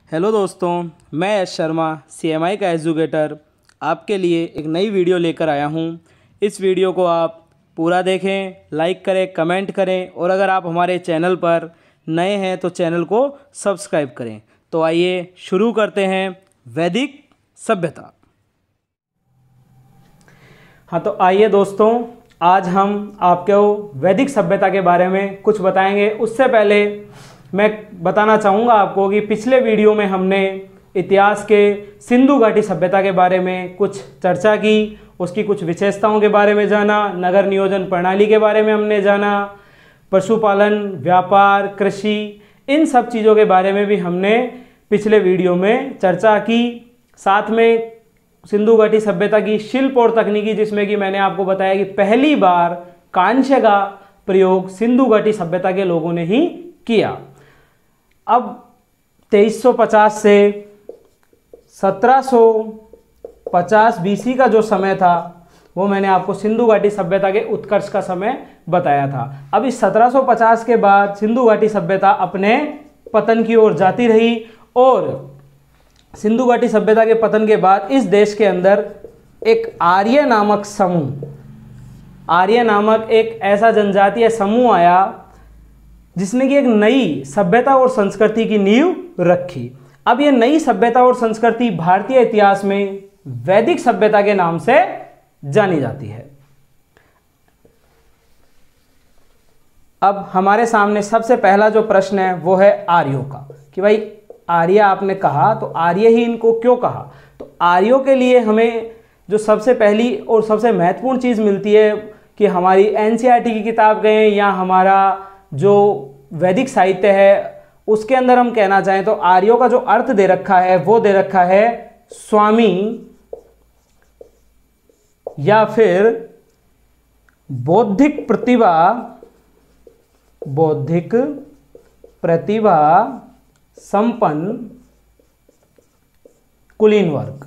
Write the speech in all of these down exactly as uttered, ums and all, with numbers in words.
Hello दोस्तों, मैं यश Sharma C M आई का एजुकेटर आपके लिए एक नई वीडियो लेकर आया हूं। इस वीडियो को आप पूरा देखें, लाइक करें, कमेंट करें और अगर आप हमारे चैनल पर नए हैं तो चैनल को सब्सक्राइब करें। तो आइए शुरू करते हैं वैदिक सभ्यता। हाँ, तो आइए दोस्तों, आज हम आपको वैदिक सभ्यता के बारे में कुछ बताएंगे। उससे पहले मैं बताना चाहूँगा आपको कि पिछले वीडियो में हमने इतिहास के सिंधु घाटी सभ्यता के बारे में कुछ चर्चा की, उसकी कुछ विशेषताओं के बारे में जाना, नगर नियोजन प्रणाली के बारे में हमने जाना, पशुपालन, व्यापार, कृषि, इन सब चीज़ों के बारे में भी हमने पिछले वीडियो में चर्चा की। साथ में सिंधु घाटी सभ्यता की शिल्प और तकनीकी, जिसमें कि मैंने आपको बताया कि पहली बार कांस्य का प्रयोग सिंधु घाटी सभ्यता के लोगों ने ही किया। अब तेईस सौ पचास से सत्रह सौ पचास बीसी का जो समय था वो मैंने आपको सिंधु घाटी सभ्यता के उत्कर्ष का समय बताया था। अब इस सत्रह सौ पचास के बाद सिंधु घाटी सभ्यता अपने पतन की ओर जाती रही और सिंधु घाटी सभ्यता के पतन के बाद इस देश के अंदर एक आर्य नामक समूह, आर्य नामक एक ऐसा जनजातीय समूह आया जिसने कि एक नई सभ्यता और संस्कृति की नींव रखी। अब ये नई सभ्यता और संस्कृति भारतीय इतिहास में वैदिक सभ्यता के नाम से जानी जाती है। अब हमारे सामने सबसे पहला जो प्रश्न है वो है आर्यों का, कि भाई आर्य आपने कहा तो आर्य ही इनको क्यों कहा। तो आर्यों के लिए हमें जो सबसे पहली और सबसे महत्वपूर्ण चीज़ मिलती है कि हमारी N C E R T की किताब गए या हमारा जो वैदिक साहित्य है उसके अंदर हम कहना चाहें तो आर्यों का जो अर्थ दे रखा है वो दे रखा है स्वामी या फिर बौद्धिक प्रतिभा, बौद्धिक प्रतिभा संपन्न कुलीन वर्ग,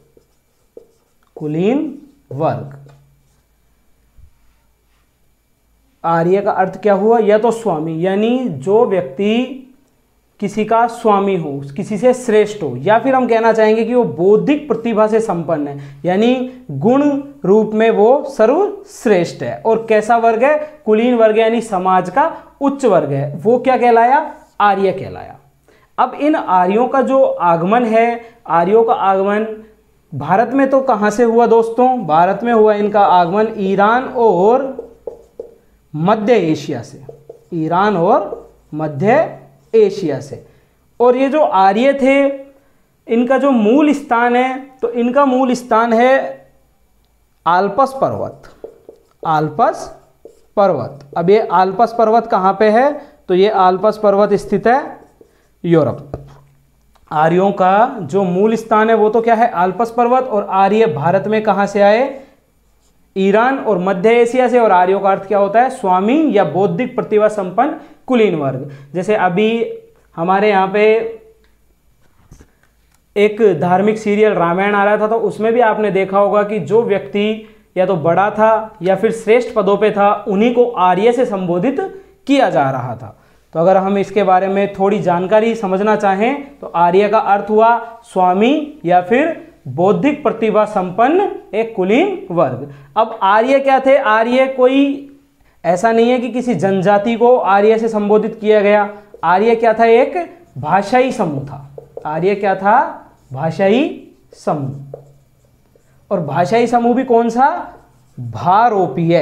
कुलीन वर्ग। आर्य का अर्थ क्या हुआ? या तो स्वामी, यानी जो व्यक्ति किसी का स्वामी हो, किसी से श्रेष्ठ हो, या फिर हम कहना चाहेंगे कि वो बौद्धिक प्रतिभा से संपन्न है, यानी गुण रूप में वो सर्वश्रेष्ठ है। और कैसा वर्ग है? कुलीन वर्ग, यानी समाज का उच्च वर्ग है। वो क्या कहलाया? आर्य कहलाया। अब इन आर्यों का जो आगमन है, आर्यों का आगमन भारत में तो कहाँ से हुआ दोस्तों? भारत में हुआ इनका आगमन ईरान और मध्य एशिया से, ईरान और मध्य एशिया से। और ये जो आर्य थे इनका जो मूल स्थान है तो इनका मूल स्थान है आल्पस पर्वत, आल्पस पर्वत। अब ये आल्पस पर्वत कहाँ पे है? तो ये आल्पस पर्वत स्थित है यूरोप। आर्यों का जो मूल स्थान है वो तो क्या है? आल्पस पर्वत। और आर्य भारत में कहाँ से आए? ईरान और मध्य एशिया से। और आर्यों का अर्थ क्या होता है? स्वामी या बौद्धिक प्रतिभा संपन्न कुलीन वर्ग। जैसे अभी हमारे यहाँ पे एक धार्मिक सीरियल रामायण आ रहा था तो उसमें भी आपने देखा होगा कि जो व्यक्ति या तो बड़ा था या फिर श्रेष्ठ पदों पे था उन्हीं को आर्य से संबोधित किया जा रहा था। तो अगर हम इसके बारे में थोड़ी जानकारी समझना चाहें तो आर्य का अर्थ हुआ स्वामी या फिर बौद्धिक प्रतिभा संपन्न एक कुलीन वर्ग। अब आर्य क्या थे? आर्य कोई ऐसा नहीं है कि किसी जनजाति को आर्य से संबोधित किया गया। आर्य क्या था? एक भाषाई समूह था। आर्य क्या था? भाषाई समूह। और भाषाई समूह भी कौन सा? भारोपीय,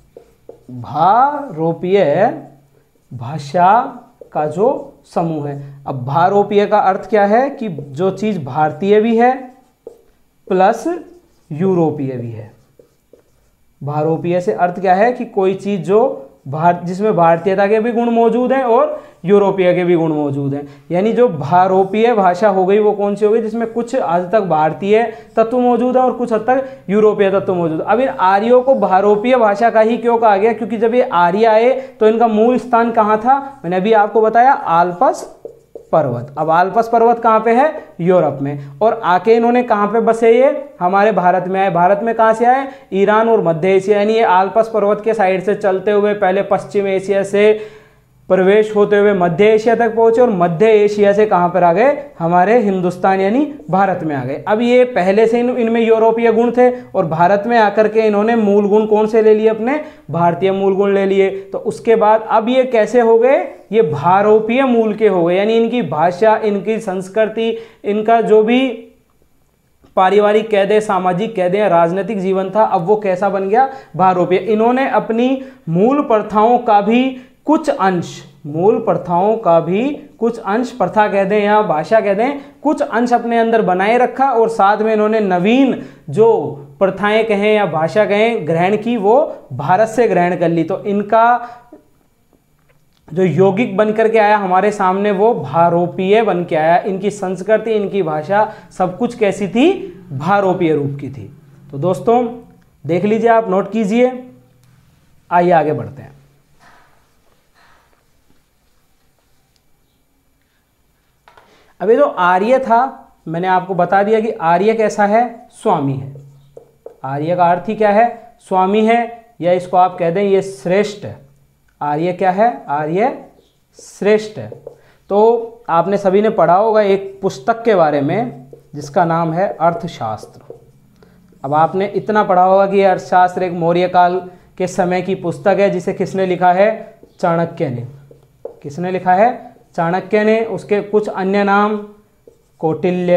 भारोपीय भाषा का जो समूह है। अब भारोपीय का अर्थ क्या है? कि जो चीज भारतीय भी है प्लस यूरोपीय भी है। भारोपीय से अर्थ क्या है? कि कोई चीज जो भारत जिसमें भारतीयता के भी गुण मौजूद हैं और यूरोपीय के भी गुण मौजूद हैं। यानी जो भारोपीय भाषा हो गई वो कौन सी हो गई? जिसमें कुछ हद तक भारतीय तत्व मौजूद है और कुछ हद तक यूरोपीय तत्व मौजूद है। अब इन आर्यों को भारोपीय भाषा का ही क्यों कहा गया? क्योंकि जब ये आर्य आए तो इनका मूल स्थान कहाँ था? मैंने अभी आपको बताया आल्पस पर्वत। अब आल्पस पर्वत कहाँ पे है? यूरोप में। और आके इन्होंने कहाँ पे बसे? ये हमारे भारत में आए। भारत में कहाँ से आए? ईरान और मध्य एशिया, यानी ये आल्पस पर्वत के साइड से चलते हुए पहले पश्चिम एशिया से प्रवेश होते हुए मध्य एशिया तक पहुंचे और मध्य एशिया से कहां पर आ गए, हमारे हिंदुस्तान यानी भारत में आ गए। अब ये पहले से इन, इनमें यूरोपीय गुण थे और भारत में आकर के इन्होंने मूल गुण कौन से ले लिए, अपने भारतीय मूल गुण ले लिए। तो उसके बाद अब ये कैसे हो गए, ये भारोपीय मूल के हो गए, यानी इनकी भाषा, इनकी संस्कृति, इनका जो भी पारिवारिक कैदे, सामाजिक कैदे, राजनीतिक जीवन था, अब वो कैसा बन गया, भारोपीय। इन्होंने अपनी मूल प्रथाओं का भी कुछ अंश, मूल प्रथाओं का भी कुछ अंश, प्रथा कह दें या भाषा कह दें, कुछ अंश अपने अंदर बनाए रखा और साथ में इन्होंने नवीन जो प्रथाएं कहें या भाषा कहें ग्रहण की, वो भारत से ग्रहण कर ली। तो इनका जो यौगिक बन करके आया हमारे सामने वो भारोपीय बन के आया। इनकी संस्कृति, इनकी भाषा सब कुछ कैसी थी, भारोपीय रूप की थी। तो दोस्तों देख लीजिए, आप नोट कीजिए। आइए आगे बढ़ते हैं। अभी जो आर्य था, मैंने आपको बता दिया कि आर्य कैसा है, स्वामी है। आर्य का अर्थ ही क्या है, स्वामी है, या इसको आप कह दें ये श्रेष्ठ है। आर्य क्या है, आर्य श्रेष्ठ है। तो आपने सभी ने पढ़ा होगा एक पुस्तक के बारे में जिसका नाम है अर्थशास्त्र। अब आपने इतना पढ़ा होगा कि अर्थशास्त्र एक मौर्य काल के समय की पुस्तक है, जिसे किसने लिखा है, चाणक्य ने। किसने लिखा है, चाणक्य ने। उसके कुछ अन्य नाम कौटिल्य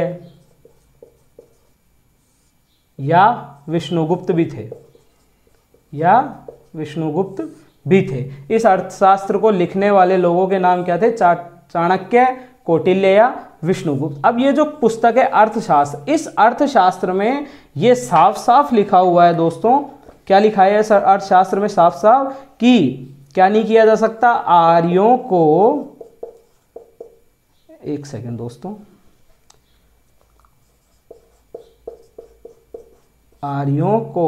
या विष्णुगुप्त भी थे, या विष्णुगुप्त भी थे। इस अर्थशास्त्र को लिखने वाले लोगों के नाम क्या थे, चा, चाणक्य, कौटिल्य या विष्णुगुप्त। अब ये जो पुस्तक है अर्थशास्त्र, इस अर्थशास्त्र में ये साफ साफ लिखा हुआ है दोस्तों, क्या लिखा है इस अर्थशास्त्र में साफ साफ, कि क्या नहीं किया जा सकता, आर्यों को, एक सेकंड दोस्तों, आर्यों को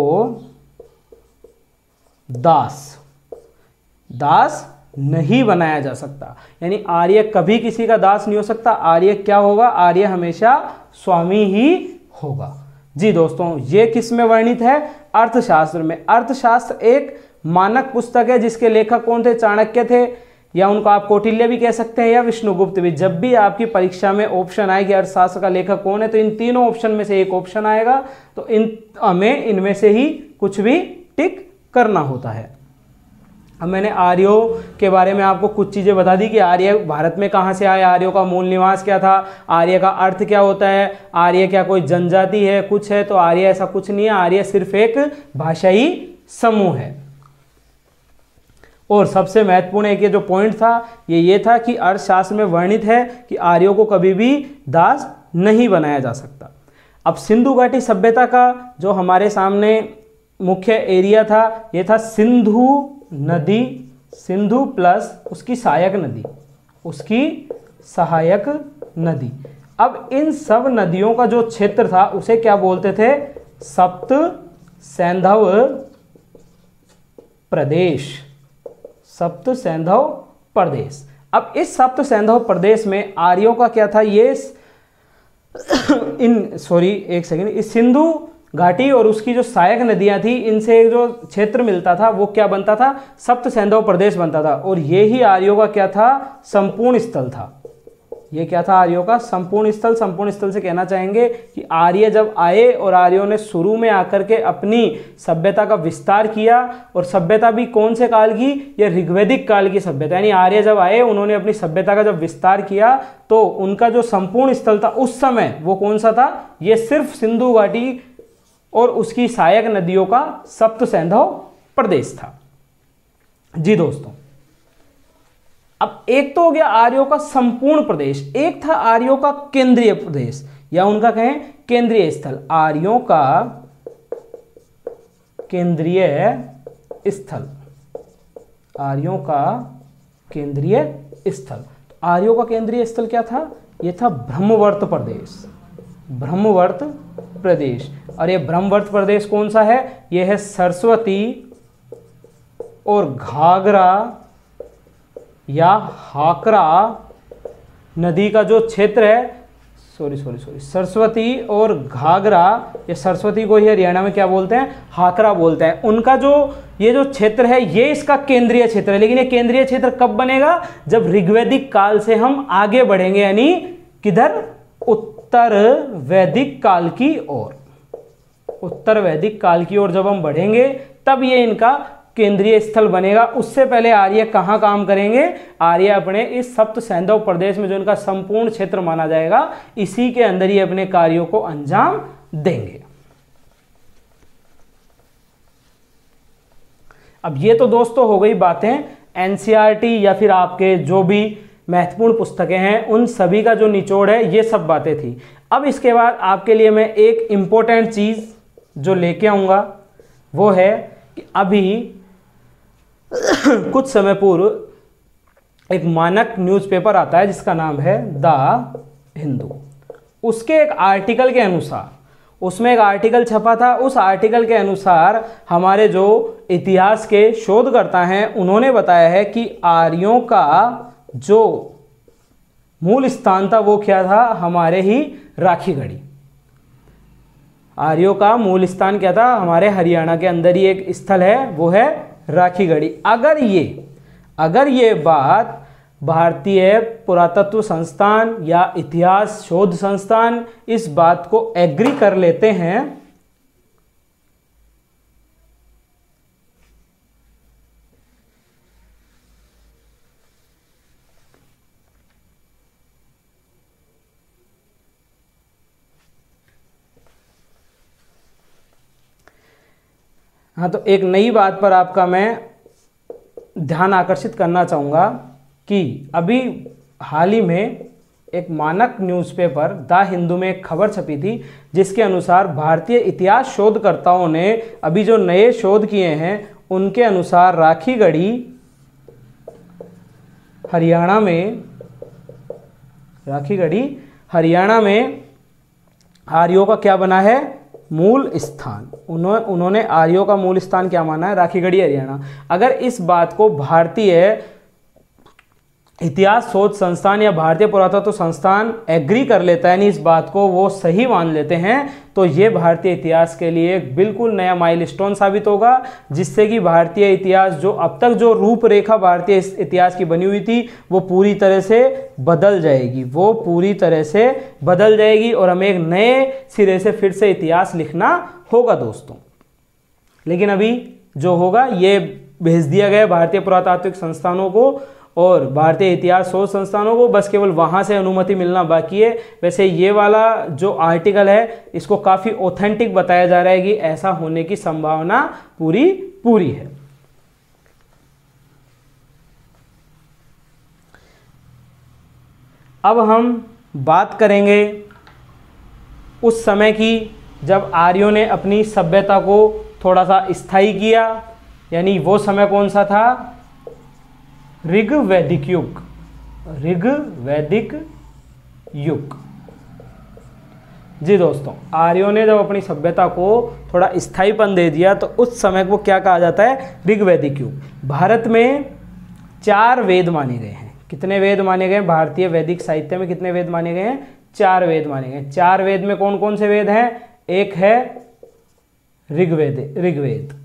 दास दास नहीं बनाया जा सकता। यानी आर्य कभी किसी का दास नहीं हो सकता। आर्य क्या होगा, आर्य हमेशा स्वामी ही होगा। जी दोस्तों, ये किस में वर्णित है, अर्थशास्त्र में। अर्थशास्त्र एक मानक पुस्तक है जिसके लेखक कौन थे, चाणक्य थे, या उनको आप कौटिल्य भी कह सकते हैं या विष्णुगुप्त भी। जब भी आपकी परीक्षा में ऑप्शन आए कि अर्थशास्त्र का लेखक कौन है, तो इन तीनों ऑप्शन में से एक ऑप्शन आएगा। तो इन हमें इनमें से ही कुछ भी टिक करना होता है। अब मैंने आर्यों के बारे में आपको कुछ चीज़ें बता दी कि आर्य भारत में कहाँ से आए, आर्यों का मूल निवास क्या था, आर्य का अर्थ क्या होता है, आर्य क्या कोई जनजाति है, कुछ है, तो आर्य ऐसा कुछ नहीं है। आर्य सिर्फ एक भाषाई समूह है। और सबसे महत्वपूर्ण एक ये जो पॉइंट था, ये ये था कि अर्थशास्त्र में वर्णित है कि आर्यों को कभी भी दास नहीं बनाया जा सकता। अब सिंधु घाटी सभ्यता का जो हमारे सामने मुख्य एरिया था, ये था सिंधु नदी, सिंधु प्लस उसकी सहायक नदी, उसकी सहायक नदी। अब इन सब नदियों का जो क्षेत्र था उसे क्या बोलते थे, सप्त सैंधव प्रदेश, सप्त सैंधव प्रदेश। अब इस सप्त सैंधव प्रदेश में आर्यों का क्या था, ये इन सॉरी एक सेकेंड, इस सिंधु घाटी और उसकी जो सहायक नदियां थी, इनसे जो क्षेत्र मिलता था वो क्या बनता था, सप्त सैंधव प्रदेश बनता था। और ये ही आर्यों का क्या था, संपूर्ण स्थल था। ये क्या था, आर्यों का संपूर्ण स्थल। संपूर्ण स्थल से कहना चाहेंगे कि आर्य जब आए और आर्यों ने शुरू में आकर के अपनी सभ्यता का विस्तार किया, और सभ्यता भी कौन से काल की, ये ऋग्वैदिक काल की सभ्यता। यानी आर्य जब आए, उन्होंने अपनी सभ्यता का जब विस्तार किया, तो उनका जो संपूर्ण स्थल था उस समय वो कौन सा था, ये सिर्फ सिंधु घाटी और उसकी सहायक नदियों का सप्त सैंधव प्रदेश था। जी दोस्तों, अब एक तो हो गया आर्यों का संपूर्ण प्रदेश, एक था आर्यों का केंद्रीय प्रदेश, या उनका कहें केंद्रीय स्थल। आर्यों का केंद्रीय स्थल, आर्यों का केंद्रीय स्थल। तो आर्यों का केंद्रीय स्थल क्या था, यह था ब्रह्मवर्त प्रदेश, ब्रह्मवर्त प्रदेश। और ये ब्रह्मवर्त प्रदेश कौन सा है, यह है सरस्वती और घाघरा या हाकरा नदी का जो क्षेत्र है, सॉरी सॉरी सॉरी सरस्वती और घाघरा, ये सरस्वती को ही हरियाणा में क्या बोलते हैं, हाकरा बोलते हैं। उनका जो ये जो क्षेत्र है ये इसका केंद्रीय क्षेत्र है। लेकिन ये केंद्रीय क्षेत्र कब बनेगा, जब ऋग्वैदिक काल से हम आगे बढ़ेंगे, यानी किधर, उत्तर वैदिक काल की ओर। उत्तर वैदिक काल की ओर जब हम बढ़ेंगे तब ये इनका केंद्रीय स्थल बनेगा। उससे पहले आर्य कहाँ काम करेंगे, आर्य अपने इस सप्त सैंधव प्रदेश में जो इनका संपूर्ण क्षेत्र माना जाएगा इसी के अंदर ही अपने कार्यों को अंजाम देंगे। अब ये तो दोस्तों हो गई बातें एनसीईआरटी या फिर आपके जो भी महत्वपूर्ण पुस्तकें हैं उन सभी का जो निचोड़ है, ये सब बातें थी। अब इसके बाद आपके लिए मैं एक इम्पोर्टेंट चीज़ जो लेके आऊँगा वो है कि अभी कुछ समय पूर्व एक मानक न्यूज़पेपर आता है जिसका नाम है द हिंदू। उसके एक आर्टिकल के अनुसार, उसमें एक आर्टिकल छपा था, उस आर्टिकल के अनुसार हमारे जो इतिहास के शोधकर्ता हैं उन्होंने बताया है कि आर्यों का जो मूल स्थान था वो क्या था, हमारे ही राखीगढ़ी। आर्यों का मूल स्थान क्या था, हमारे हरियाणा के अंदर ही एक स्थल है, वो है राखीगढ़ी। अगर ये अगर ये बात भारतीय पुरातत्व संस्थान या इतिहास शोध संस्थान इस बात को एग्री कर लेते हैं हाँ, तो एक नई बात पर आपका मैं ध्यान आकर्षित करना चाहूँगा कि अभी हाल ही में एक मानक न्यूज़पेपर द हिंदू में एक खबर छपी थी जिसके अनुसार भारतीय इतिहास शोधकर्ताओं ने अभी जो नए शोध किए हैं उनके अनुसार राखीगढ़ी हरियाणा में राखीगढ़ी हरियाणा में आर्यों का क्या बना है, मूल स्थान। उन्होंने उन्होंने आर्यों का मूल स्थान क्या माना है, राखीगढ़ी हरियाणा। अगर इस बात को भारतीय इतिहास शोध संस्थान या भारतीय पुरातत्व संस्थान एग्री कर लेता है, यानी इस बात को वो सही मान लेते हैं, तो ये भारतीय इतिहास के लिए एक बिल्कुल नया माइलस्टोन साबित होगा, जिससे कि भारतीय इतिहास जो अब तक जो रूपरेखा भारतीय इतिहास की बनी हुई थी वो पूरी तरह से बदल जाएगी वो पूरी तरह से बदल जाएगी और हमें एक नए सिरे से फिर से इतिहास लिखना होगा दोस्तों। लेकिन अभी जो होगा ये भेज दिया गया भारतीय पुरातात्विक संस्थानों को और भारतीय इतिहास शोध संस्थानों को, बस केवल वहाँ से अनुमति मिलना बाकी है। वैसे ये वाला जो आर्टिकल है इसको काफ़ी ऑथेंटिक बताया जा रहा है कि ऐसा होने की संभावना पूरी पूरी है। अब हम बात करेंगे उस समय की जब आर्यों ने अपनी सभ्यता को थोड़ा सा स्थायी किया, यानी वो समय कौन सा था, ऋग्वैदिक युग। ऋग्वैदिक युग जी दोस्तों, आर्यों ने जब अपनी सभ्यता को थोड़ा स्थायीपन दे दिया तो उस समय को क्या कहा जाता है, ऋग्वैदिक युग। भारत में चार वेद माने गए हैं। कितने वेद माने गए भारतीय वैदिक साहित्य में, कितने वेद माने गए हैं, चार वेद माने गए। चार वेद में कौन कौन से वेद हैं, एक है ऋग्वेद ऋग्वेद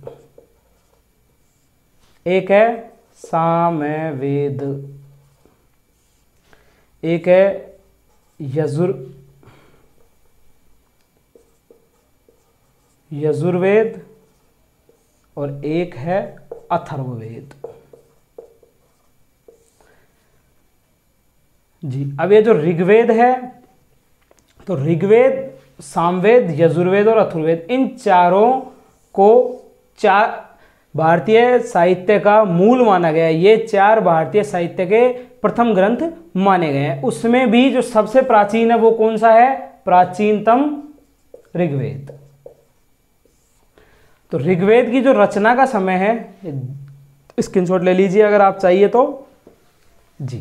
एक है सामवेद, एक है यजुर यजुर्वेद और एक है अथर्ववेद जी। अब ये जो ऋग्वेद है तो ऋग्वेद, सामवेद, यजुर्वेद और अथर्ववेद, इन चारों को चार भारतीय साहित्य का मूल माना गया है। ये चार भारतीय साहित्य के प्रथम ग्रंथ माने गए हैं। उसमें भी जो सबसे प्राचीन है वो कौन सा है, प्राचीनतम ऋग्वेद। तो ऋग्वेद की जो रचना का समय है, स्क्रीनशॉट ले लीजिए अगर आप चाहिए तो जी।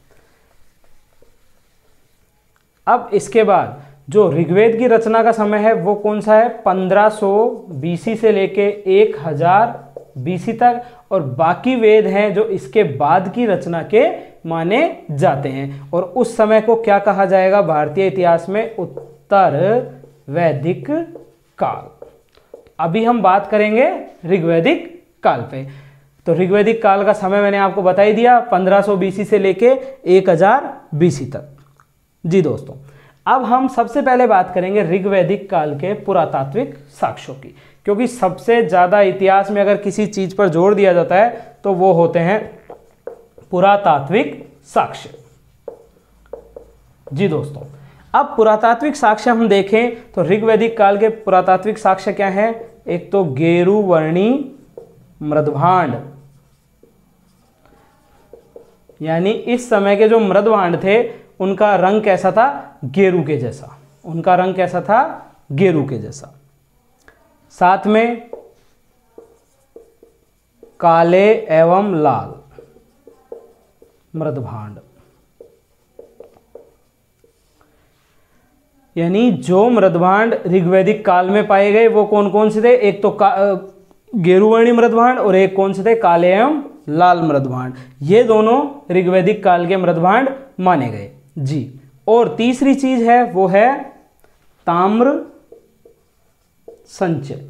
अब इसके बाद जो ऋग्वेद की रचना का समय है वो कौन सा है, पंद्रह सौ बीसी से लेके एक हजार बीसी तक, और बाकी वेद हैं जो इसके बाद की रचना के माने जाते हैं। और उस समय को क्या कहा जाएगा भारतीय इतिहास में? उत्तर वैदिक काल। अभी हम बात करेंगे ऋग्वैदिक काल पे। तो ऋग्वैदिक काल का समय मैंने आपको बता ही दिया, पंद्रह सौ बीसी से लेके एक हज़ार बीसी तक। जी दोस्तों, अब हम सबसे पहले बात करेंगे ऋग्वैदिक काल के पुरातात्विक साक्ष्यों की, क्योंकि सबसे ज़्यादा इतिहास में अगर किसी चीज़ पर जोर दिया जाता है तो वो होते हैं पुरातात्विक साक्ष्य। जी दोस्तों, अब पुरातात्विक साक्ष्य हम देखें तो ऋग्वैदिक काल के पुरातात्विक साक्ष्य क्या है? एक तो गेरुवर्णी मृदभांड, यानी इस समय के जो मृदभांड थे उनका रंग कैसा था? गेरू के जैसा। उनका रंग कैसा था? गेरू के जैसा। साथ में काले एवं लाल मृदभांड, यानी जो मृदभांड ऋग्वैदिक काल में पाए गए वो कौन कौन से थे? एक तो गेरुवर्णी मृदभांड और एक कौन से थे? काले एवं लाल मृदभांड। ये दोनों ऋग्वैदिक काल के मृदभांड माने गए। जी, और तीसरी चीज है वो है ताम्र संचय,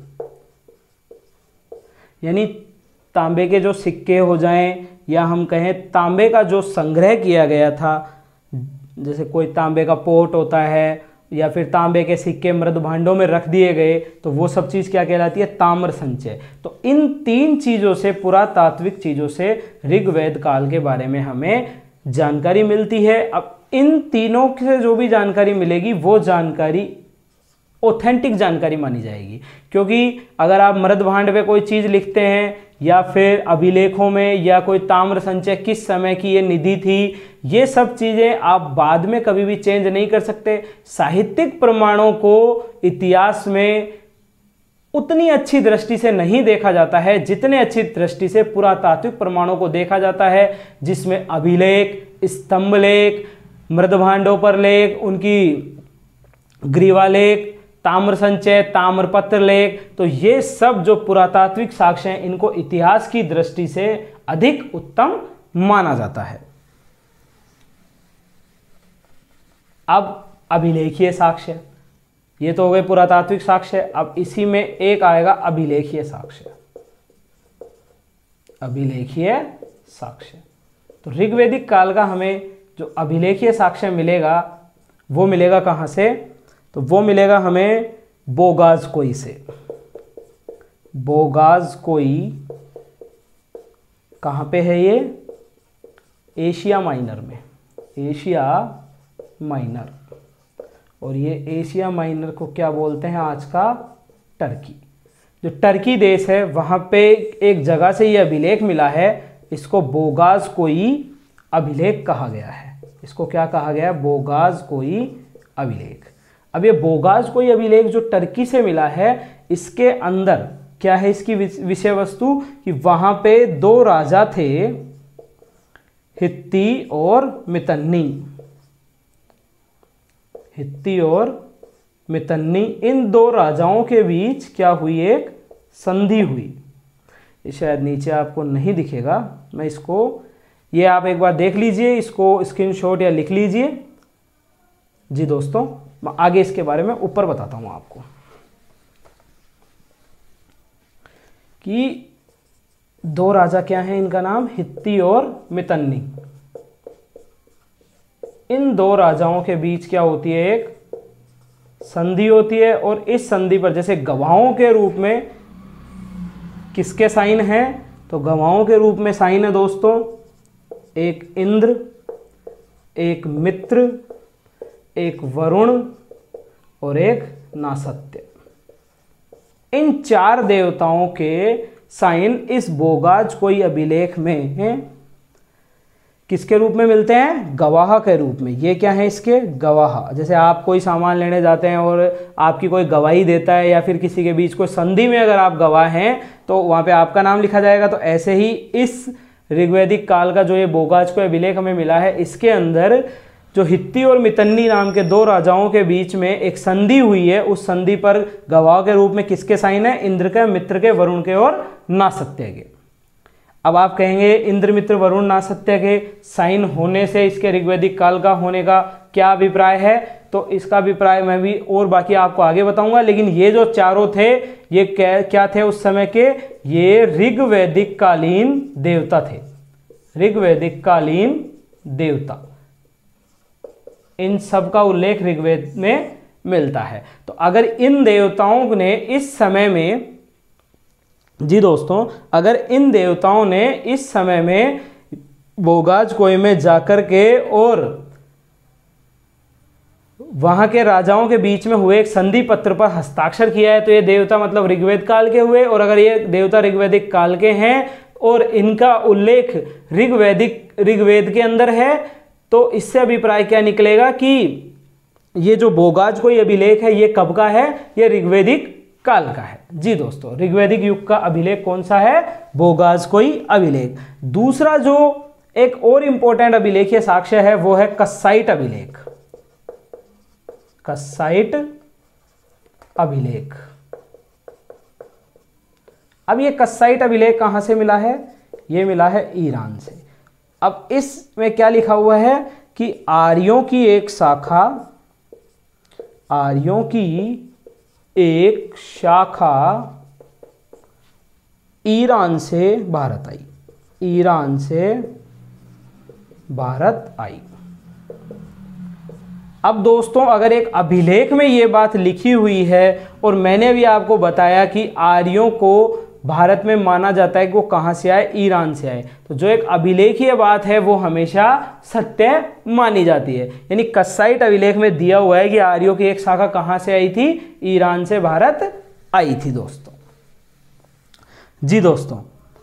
यानी तांबे के जो सिक्के हो जाएं या हम कहें तांबे का जो संग्रह किया गया था, जैसे कोई तांबे का पोट होता है या फिर तांबे के सिक्के मृदभांडों में रख दिए गए, तो वो सब चीज़ क्या कहलाती है? ताम्र संचय। तो इन तीन चीज़ों से, पुरातात्विक चीज़ों से ऋग्वेद काल के बारे में हमें जानकारी मिलती है। अब इन तीनों से जो भी जानकारी मिलेगी वो जानकारी ऑथेंटिक जानकारी मानी जाएगी, क्योंकि अगर आप मृदभांड पे कोई चीज़ लिखते हैं या फिर अभिलेखों में या कोई ताम्र संचय किस समय की ये निधि थी, ये सब चीज़ें आप बाद में कभी भी चेंज नहीं कर सकते। साहित्यिक प्रमाणों को इतिहास में उतनी अच्छी दृष्टि से नहीं देखा जाता है जितने अच्छी दृष्टि से पुरातात्विक प्रमाणों को देखा जाता है, जिसमें अभिलेख, स्तंभलेख, मृदभांडों पर लेख, उनकी ग्रीवालेख, ताम्र संचय, ताम्रपत्र लेख, तो ये सब जो पुरातात्विक साक्ष्य हैं इनको इतिहास की दृष्टि से अधिक उत्तम माना जाता है। अब अभिलेखीय साक्ष्य, ये तो हो गए पुरातात्विक साक्ष्य। अब इसी में एक आएगा अभिलेखीय साक्ष्य। अभिलेखीय साक्ष्य, तो ऋग्वैदिक काल का हमें जो अभिलेखीय साक्ष्य मिलेगा वो मिलेगा कहाँ से? तो वो मिलेगा हमें बोगाज़कोई से। बोगाज़कोई कहाँ पे है ये? एशिया माइनर में, एशिया माइनर। और ये एशिया माइनर को क्या बोलते हैं? आज का टर्की। जो टर्की देश है वहाँ पे एक जगह से ये अभिलेख मिला है, इसको बोगाज़कोई अभिलेख कहा गया है। इसको क्या कहा गया? बोगाज़कोई अभिलेख। अब ये बोगाज़कोई अभिलेख जो टर्की से मिला है, इसके अंदर क्या है इसकी विषय वस्तु? कि वहां पे दो राजा थे, हित्ती और मितन्नी। हित्ती और मितन्नी, इन दो राजाओं के बीच क्या हुई? एक संधि हुई। ये शायद नीचे आपको नहीं दिखेगा, मैं इसको, ये आप एक बार देख लीजिए, इसको स्क्रीनशॉट या लिख लीजिए। जी दोस्तों, मैं आगे इसके बारे में ऊपर बताता हूं आपको कि दो राजा क्या हैं, इनका नाम हित्ती और मितन्नी। इन दो राजाओं के बीच क्या होती है? एक संधि होती है, और इस संधि पर जैसे गवाहों के रूप में किसके साइन हैं? तो गवाहों के रूप में साइन है दोस्तों एक इंद्र, एक मित्र, एक वरुण और एक नासत्य। इन चार देवताओं के साइन इस बोगाज़कोई अभिलेख में हैं, किसके रूप में मिलते हैं? गवाह के रूप में। ये क्या है? इसके गवाह। जैसे आप कोई सामान लेने जाते हैं और आपकी कोई गवाही देता है या फिर किसी के बीच कोई संधि में अगर आप गवाह हैं तो वहाँ पे आपका नाम लिखा जाएगा। तो ऐसे ही इस ऋग्वैदिक काल का जो ये बोगाज़कोई अभिलेख हमें मिला है, इसके अंदर जो हित्ती और मितन्नी नाम के दो राजाओं के बीच में एक संधि हुई है, उस संधि पर गवाह के रूप में किसके साइन है? इंद्र के, मित्र के, वरुण के और नासत्य के। अब आप कहेंगे इंद्र मित्र वरुण नासत्य के साइन होने से इसके ऋग्वैदिक काल का होने का क्या अभिप्राय है, तो इसका अभिप्राय मैं भी और बाकी आपको आगे बताऊंगा। लेकिन ये जो चारों थे ये क्या क्या थे उस समय के, ये ऋग्वैदिक कालीन देवता थे, ऋग्वैदिक कालीन देवता। इन सब का उल्लेख ऋग्वेद में मिलता है। तो अगर इन देवताओं ने इस समय में, जी दोस्तों, अगर इन देवताओं ने इस समय में बोगाज-कोई में जाकर के और वहां के राजाओं के बीच में हुए एक संधि पत्र पर हस्ताक्षर किया है, तो ये देवता मतलब ऋग्वेद काल के हुए। और अगर ये देवता ऋग्वैदिक काल के हैं और इनका उल्लेख ऋग्वैदिक ऋग्वेद के अंदर है, तो इससे अभिप्राय क्या निकलेगा कि ये जो बोगाज-कोई अभिलेख है ये कब का है, ये ऋग्वैदिक काल का है। जी दोस्तों, ऋग्वैदिक युग का अभिलेख कौन सा है, बोगाज-कोई अभिलेख। दूसरा जो एक और इंपॉर्टेंट अभिलेख या साक्ष्य है वो है कस्साइट अभिलेख, कस्साइट अभिलेख। अब ये कस्साइट अभिलेख कहां से मिला है, ये मिला है ईरान से। अब इसमें क्या लिखा हुआ है कि आर्यों की एक शाखा, आर्यों की एक शाखा ईरान से भारत आई, ईरान से भारत आई। अब दोस्तों, अगर एक अभिलेख में ये बात लिखी हुई है और मैंने भी आपको बताया कि आर्यों को भारत में माना जाता है कि वो कहाँ से आए, ईरान से आए, तो जो एक अभिलेखीय बात है वो हमेशा सत्य मानी जाती है। यानी कस्साइट अभिलेख में दिया हुआ है कि आर्यों की एक शाखा कहाँ से आई थी, ईरान से भारत आई थी दोस्तों। जी दोस्तों,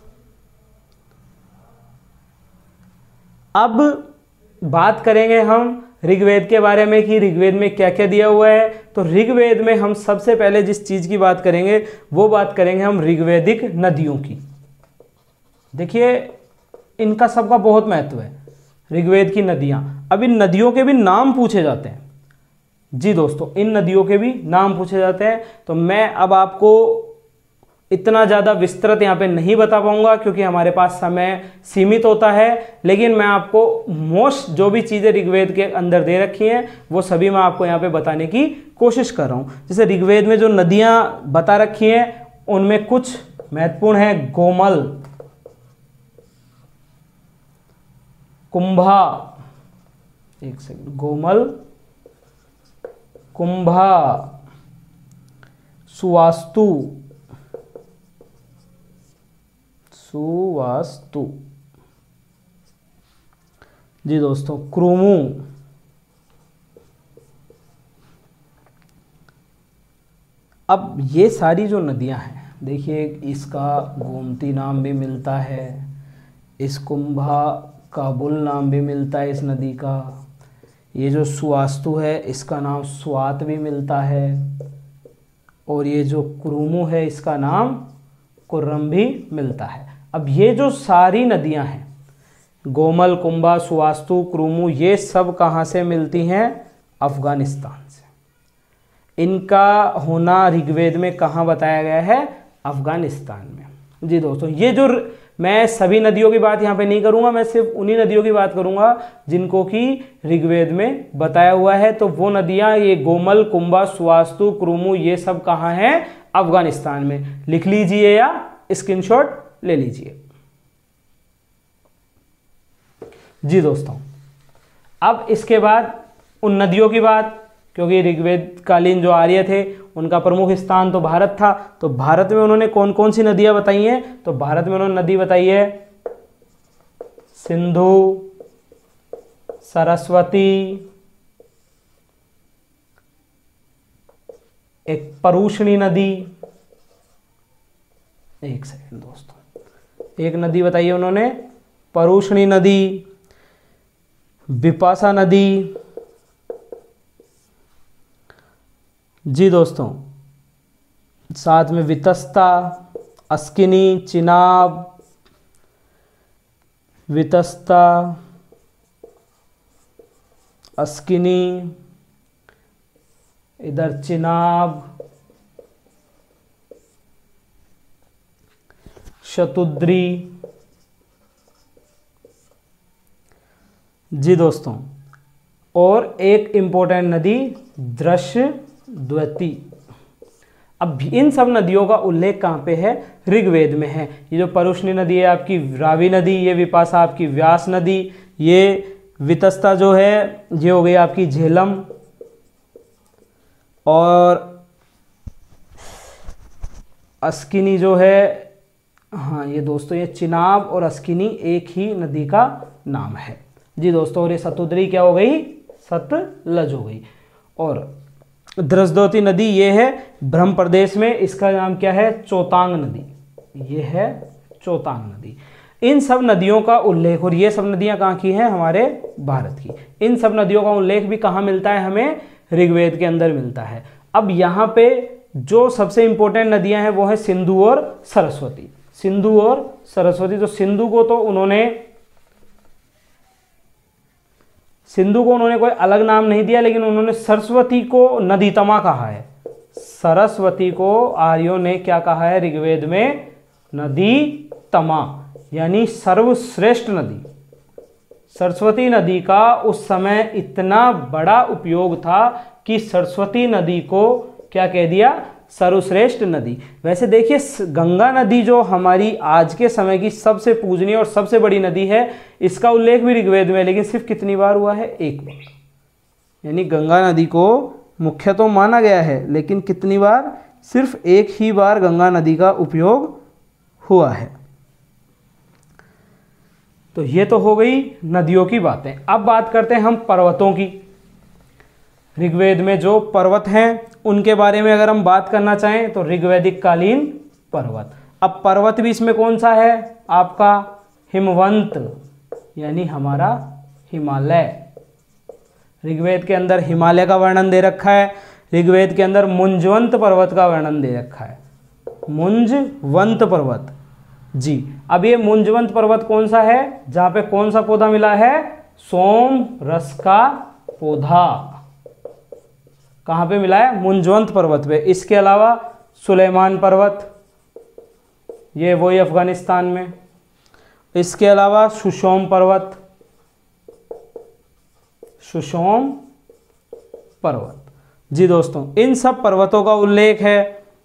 अब बात करेंगे हम ऋग्वेद के बारे में कि ऋग्वेद में क्या क्या दिया हुआ है। तो ऋग्वेद में हम सबसे पहले जिस चीज की बात करेंगे वो बात करेंगे हम ऋग्वैदिक नदियों की। देखिए, इनका सबका बहुत महत्व है, ऋग्वेद की नदियां। अब इन नदियों के भी नाम पूछे जाते हैं। जी दोस्तों, इन नदियों के भी नाम पूछे जाते हैं। तो मैं अब आपको इतना ज़्यादा विस्तृत यहाँ पे नहीं बता पाऊंगा क्योंकि हमारे पास समय सीमित होता है, लेकिन मैं आपको मोस्ट जो भी चीज़ें ऋग्वेद के अंदर दे रखी हैं वो सभी मैं आपको यहाँ पे बताने की कोशिश कर रहा हूँ। जैसे ऋग्वेद में जो नदियाँ बता रखी हैं उनमें कुछ महत्वपूर्ण है गोमल, कुंभा, एक सेकंड, गोमल, कुंभा, सुवास्तु, सुवास्तु, जी दोस्तों, क्रुमु, अब ये सारी जो नदियां हैं, देखिए इसका गोमती नाम भी मिलता है, इस कुंभा काबुल नाम भी मिलता है इस नदी का, ये जो सुवास्तु है इसका नाम स्वात भी मिलता है, और ये जो क्रुमु है इसका नाम कुर्रम भी मिलता है। अब ये जो सारी नदियां हैं, गोमल, कुंभा, सुवास्तु, क्रुमु, ये सब कहाँ से मिलती हैं, अफगानिस्तान से। इनका होना ऋग्वेद में कहाँ बताया गया है, अफगानिस्तान में। जी दोस्तों, ये जो मैं सभी नदियों की बात यहाँ पे नहीं करूँगा, मैं सिर्फ उन्हीं नदियों की बात करूँगा जिनको कि ऋग्वेद में बताया हुआ है। तो वो नदियाँ, ये गोमल, कुंभा, सुवास्तु, क्रुमु, ये सब कहाँ हैं, अफगानिस्तान में। लिख लीजिए या स्क्रीनशॉट ले लीजिए। जी दोस्तों, अब इसके बाद उन नदियों की बात, क्योंकि ऋग्वेद कालीन जो आर्य थे उनका प्रमुख स्थान तो भारत था, तो भारत में उन्होंने कौन कौन सी नदियां बताई हैं, तो भारत में उन्होंने नदी बताई है सिंधु, सरस्वती, एक परुष्णी नदी, एक सेकंड दोस्तों, एक नदी बताई है उन्होंने परुष्णी नदी, बिपाशा नदी, जी दोस्तों, साथ में वितस्ता, अस्किनी, चिनाब, वितस्ता, अस्किनी, इधर चिनाब, शतुद्री, जी दोस्तों, और एक इम्पोर्टेंट नदी दृश्यद्वती। अब इन सब नदियों का उल्लेख कहाँ पे है? ऋग्वेद में है। ये जो परुष्णी नदी है आपकी रावी नदी, ये विपाशा आपकी व्यास नदी, ये वितस्ता जो है ये हो गई आपकी झेलम, और अस्किनी जो है, हाँ ये दोस्तों ये चिनाब और अस्किनी एक ही नदी का नाम है। जी दोस्तों, और ये सतुद्री क्या हो गई? सतलज हो गई। और द्रजदोती नदी ये है ब्रह्म प्रदेश में, इसका नाम क्या है? चोतांग नदी। ये है चोतांग नदी। इन सब नदियों का उल्लेख, और ये सब नदियां कहाँ की हैं? हमारे भारत की। इन सब नदियों का उल्लेख भी कहाँ मिलता है? हमें ऋग्वेद के अंदर मिलता है। अब यहाँ पे जो सबसे इंपॉर्टेंट नदियां हैं वो है सिंधु और सरस्वती। सिंधु और सरस्वती। तो सिंधु को तो उन्होंने सिंधु को उन्होंने कोई अलग नाम नहीं दिया, लेकिन उन्होंने सरस्वती को नदीतमा कहा है। सरस्वती को आर्यों ने क्या कहा है ऋग्वेद में? नदीतमा, यानी सर्वश्रेष्ठ नदी। सरस्वती नदी का उस समय इतना बड़ा उपयोग था कि सरस्वती नदी को क्या कह दिया? सर्वश्रेष्ठ नदी। वैसे देखिए, गंगा नदी जो हमारी आज के समय की सबसे पूजनीय और सबसे बड़ी नदी है, इसका उल्लेख भी ऋग्वेद में है, लेकिन सिर्फ कितनी बार हुआ है? एक बार। यानी गंगा नदी को मुख्य तो माना गया है, लेकिन कितनी बार? सिर्फ एक ही बार गंगा नदी का उपयोग हुआ है। तो ये तो हो गई नदियों की बातें। अब बात करते हैं हम पर्वतों की। ऋग्वेद में जो पर्वत हैं उनके बारे में अगर हम बात करना चाहें तो ऋग्वैदिक कालीन पर्वत। अब पर्वत भी इसमें कौन सा है? आपका हिमवंत, यानी हमारा हिमालय। ऋग्वेद के अंदर हिमालय का वर्णन दे रखा है। ऋग्वेद के अंदर मुंजवंत पर्वत का वर्णन दे रखा है। मुंजवंत पर्वत। जी, अब ये मुंजवंत पर्वत कौन सा है? जहां पे कौन सा पौधा मिला है? सोम रस का पौधा। कहां पे मिला है? मुंजवंत पर्वत पे। इसके अलावा सुलेमान पर्वत, ये वही अफगानिस्तान में। इसके अलावा सुशोम पर्वत, सुशोम पर्वत। जी दोस्तों, इन सब पर्वतों का उल्लेख है।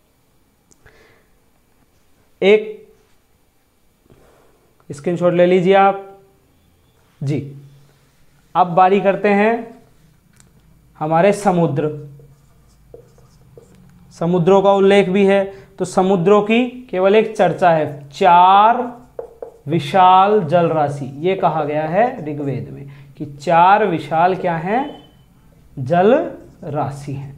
एक स्क्रीनशॉट ले लीजिए आप। जी, अब बारी करते हैं हमारे समुद्र। समुद्रों का उल्लेख भी है। तो समुद्रों की केवल एक चर्चा है। चार विशाल जल राशि, ये कहा गया है ऋग्वेद में कि चार विशाल क्या हैं? जल राशि हैं।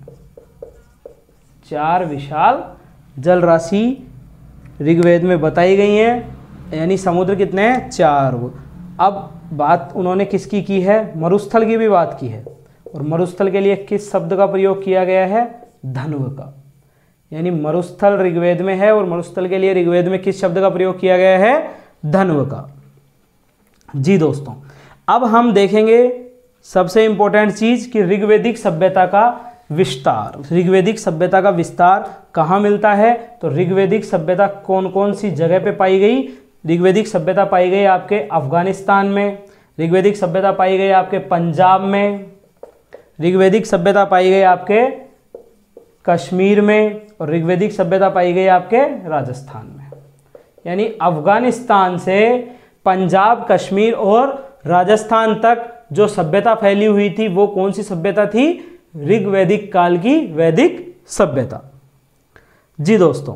चार विशाल जल राशि ऋग्वेद में बताई गई हैं, यानी समुद्र कितने हैं? चार। अब बात उन्होंने किसकी की है? मरुस्थल की भी बात की है। और मरुस्थल के लिए किस शब्द का प्रयोग किया गया है? धन्व का। यानी मरुस्थल ऋग्वेद में है और मरुस्थल के लिए ऋग्वेद में किस शब्द का प्रयोग किया गया है? धन्व का। जी दोस्तों, अब हम देखेंगे सबसे इंपॉर्टेंट चीज कि ऋग्वेदिक सभ्यता का विस्तार। ऋग्वेदिक सभ्यता का विस्तार कहाँ मिलता है? तो ऋग्वेदिक सभ्यता कौन कौन सी जगह पे पाई गई? ऋग्वेदिक सभ्यता पाई गई आपके अफगानिस्तान में। ऋग्वेदिक सभ्यता पाई गई आपके पंजाब में। ऋग्वेदिक सभ्यता पाई गई आपके कश्मीर में। और ऋग्वेदिक सभ्यता पाई गई आपके राजस्थान में। यानी अफगानिस्तान से पंजाब, कश्मीर और राजस्थान तक जो सभ्यता फैली हुई थी वो कौन सी सभ्यता थी? ऋग्वैदिक काल की वैदिक सभ्यता। जी दोस्तों,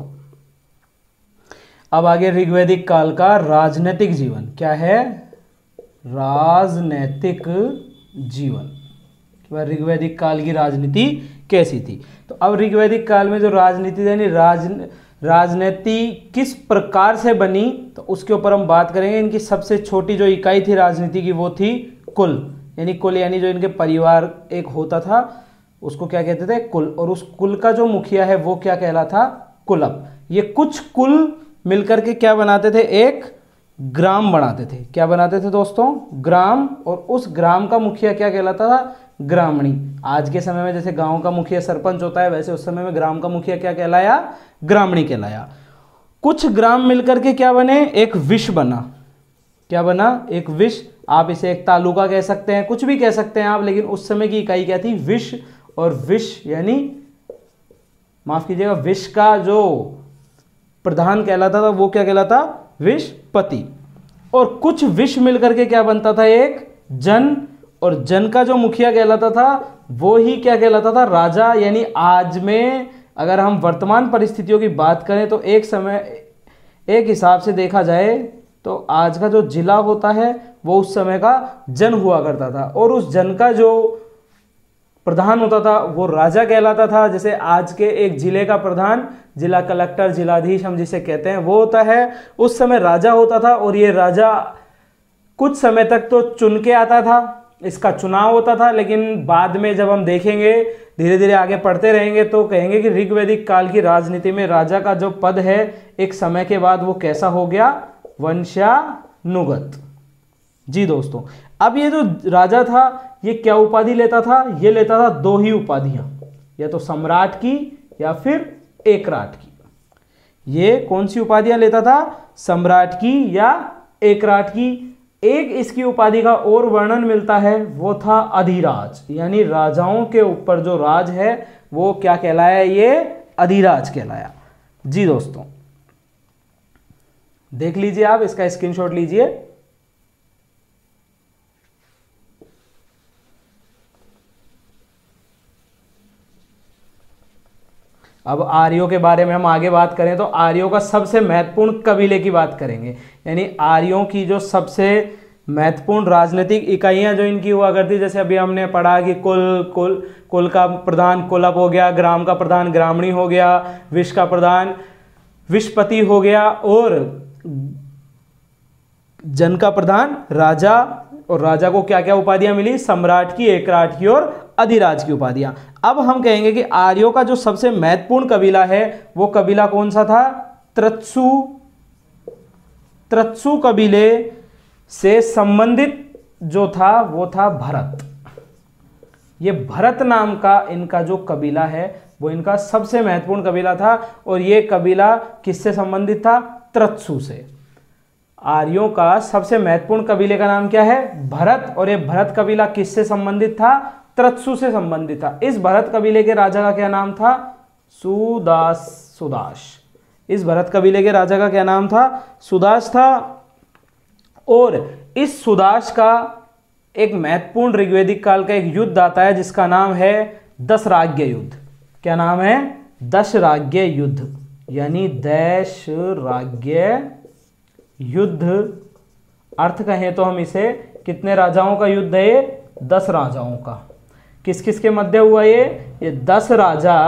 अब आगे ऋग्वैदिक काल का राजनीतिक जीवन क्या है? राजनैतिक जीवन। ऋग्वैदिक काल की राजनीति कैसी थी? तो अब ऋग्वैदिक काल में जो राजनीति यानी राज राजनीति किस प्रकार से बनी, तो उसके ऊपर हम बात करेंगे। इनकी सबसे छोटी जो इकाई थी राजनीति की वो थी कुल। यानी कुल यानी जो इनके परिवार एक होता था उसको क्या कहते थे? कुल। और उस कुल का जो मुखिया है वो क्या कहलाता? कुलप। ये कुछ कुल मिलकर के क्या बनाते थे? एक ग्राम बनाते थे। क्या बनाते थे दोस्तों? ग्राम। और उस ग्राम का मुखिया क्या कहलाता था? ग्रामणी। आज के समय में जैसे गांव का मुखिया सरपंच होता है, वैसे उस समय में ग्राम का मुखिया क्या कहलाया? ग्रामणी कहलाया। कुछ ग्राम मिलकर के क्या बने? एक विष बना। क्या बना? एक विष आप इसे एक तालुका कह सकते हैं, कुछ भी कह सकते हैं आप, लेकिन उस समय की इकाई क्या थी? विश। और विश यानी माफ कीजिएगा, विश का जो प्रधान कहलाता था वो क्या कहलाता? विशपति। और कुछ विश मिलकर के क्या बनता था? एक जन। और जन का जो मुखिया कहलाता था वो ही क्या कहलाता था? राजा। यानी आज में अगर हम वर्तमान परिस्थितियों की बात करें तो एक समय एक हिसाब से देखा जाए तो आज का जो जिला होता है वो उस समय का जन हुआ करता था, और उस जन का जो प्रधान होता था वो राजा कहलाता था। जैसे आज के एक जिले का प्रधान, जिला कलेक्टर, जिलाधीश हम जिसे कहते हैं, वो होता है। उस समय राजा होता था, और ये राजा कुछ समय तक तो चुन के आता था, इसका चुनाव होता था, लेकिन बाद में जब हम देखेंगे, धीरे धीरे आगे पढ़ते रहेंगे तो कहेंगे कि ऋग्वैदिक काल की राजनीति में राजा का जो पद है एक समय के बाद वो कैसा हो गया? वंशानुगत। जी दोस्तों, अब ये जो राजा था ये क्या उपाधि लेता था? ये लेता था दो ही उपाधियां, या तो सम्राट की या फिर एकराट की। ये कौन सी उपाधियां लेता था? सम्राट की या एकराट की। एक इसकी उपाधि का और वर्णन मिलता है, वो था अधिराज। यानी राजाओं के ऊपर जो राज है वो क्या कहलाया? ये अधिराज कहलाया। जी दोस्तों, देख लीजिए, आप इसका स्क्रीनशॉट लीजिए। अब आर्यों के बारे में हम आगे बात करें तो आर्यों का सबसे महत्वपूर्ण कबीले की बात करेंगे। यानी आर्यों की जो सबसे महत्वपूर्ण राजनीतिक इकाइयां जो इनकी हुआ करती, जैसे अभी हमने पढ़ा कि कुल कुल कुल का प्रधान कुलप हो गया, ग्राम का प्रधान ग्रामणी हो गया, विश का प्रधान विशपति हो गया, और जन का प्रधान राजा। और राजा को क्या क्या उपाधियां मिली? सम्राट की, एकराट की और अधिराज की उपाधियां। अब हम कहेंगे कि आर्यों का जो सबसे महत्वपूर्ण कबीला है वो कबीला कौन सा था? त्रत्सु। त्रत्सु कबीले से संबंधित जो था वो था भरत। ये भरत नाम का इनका जो कबीला है वो इनका सबसे महत्वपूर्ण कबीला था, और ये कबीला किससे संबंधित था? त्रत्सु से। आर्यों का सबसे महत्वपूर्ण कबीले का नाम क्या है? भरत। और ये भरत कबीला किससे संबंधित था? त्रत्सु से संबंधित था। इस भरत कबीले के राजा का क्या नाम था? सुदास। सुदास। इस भरत कबीले के राजा का क्या नाम था? सुदास था। और इस सुदास का एक महत्वपूर्ण ऋग्वैदिक काल का एक युद्ध आता है जिसका नाम है दशराज्य युद्ध। क्या नाम है? दशराज्य युद्ध। यानी दशराज्य युद्ध, अर्थ कहें तो हम इसे, कितने राजाओं का युद्ध है ये? दस राजाओं का। किस किस के मध्य हुआ ये? ये दस राजा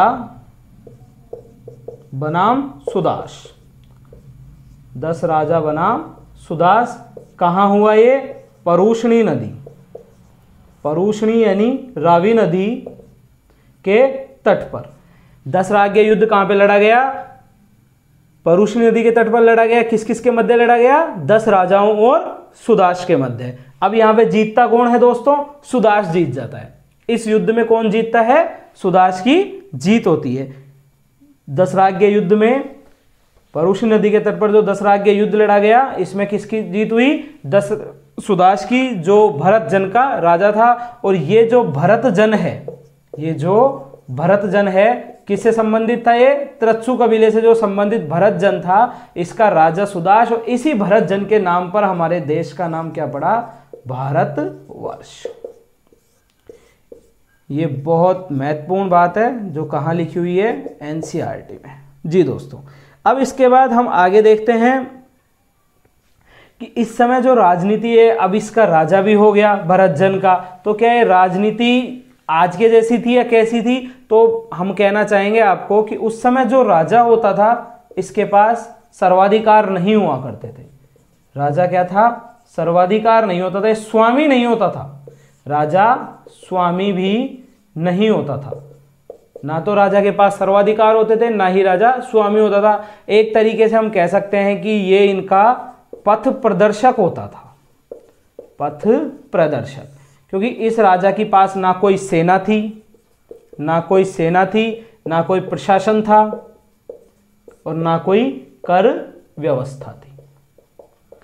बनाम सुदास। दस राजा बनाम सुदास। कहाँ हुआ ये? परुष्णी नदी। परुष्णी यानी रावी नदी के तट पर। दशराज्य युद्ध कहां पे लड़ा गया? परुष्णी नदी के तट पर लड़ा गया। किस किस के मध्य लड़ा गया? दस राजाओं और सुदास के मध्य। अब यहां पे जीतता कौन है दोस्तों? सुदास जीत जाता है। इस युद्ध में कौन जीतता है? सुदास की जीत होती है। दशराज्य युद्ध में परुष्णी नदी के तट पर जो दशराज्य युद्ध लड़ा गया, इसमें किसकी जीत हुई? दस सुदास की, जो भरत जन का राजा था। और ये जो भरत जन है, ये जो भरत जन है किससे संबंधित था? ये त्रत्सु कबीले से जो संबंधित भरत जन था, इसका राजा सुदास। और इसी भरत जन के नाम पर हमारे देश का नाम क्या पड़ा? भारतवर्ष। ये बहुत महत्वपूर्ण बात है जो कहाँ लिखी हुई है? एनसीईआरटी में। जी दोस्तों, अब इसके बाद हम आगे देखते हैं कि इस समय जो राजनीति है, अब इसका राजा भी हो गया भरत जन का, तो क्या ये राजनीति आज के जैसी थी या कैसी थी? तो हम कहना चाहेंगे आपको कि उस समय जो राजा होता था इसके पास सर्वाधिकार नहीं हुआ करते थे। राजा क्या था? सर्वाधिकार नहीं होता था, स्वामी नहीं होता था। राजा स्वामी भी नहीं होता था। ना तो राजा के पास सर्वाधिकार होते थे, ना ही राजा स्वामी होता था। एक तरीके से हम कह सकते हैं कि ये इनका पथ प्रदर्शक होता था। पथ प्रदर्शक, क्योंकि इस राजा के पास ना कोई सेना थी, ना कोई सेना थी, ना कोई प्रशासन था, और ना कोई कर व्यवस्था थी।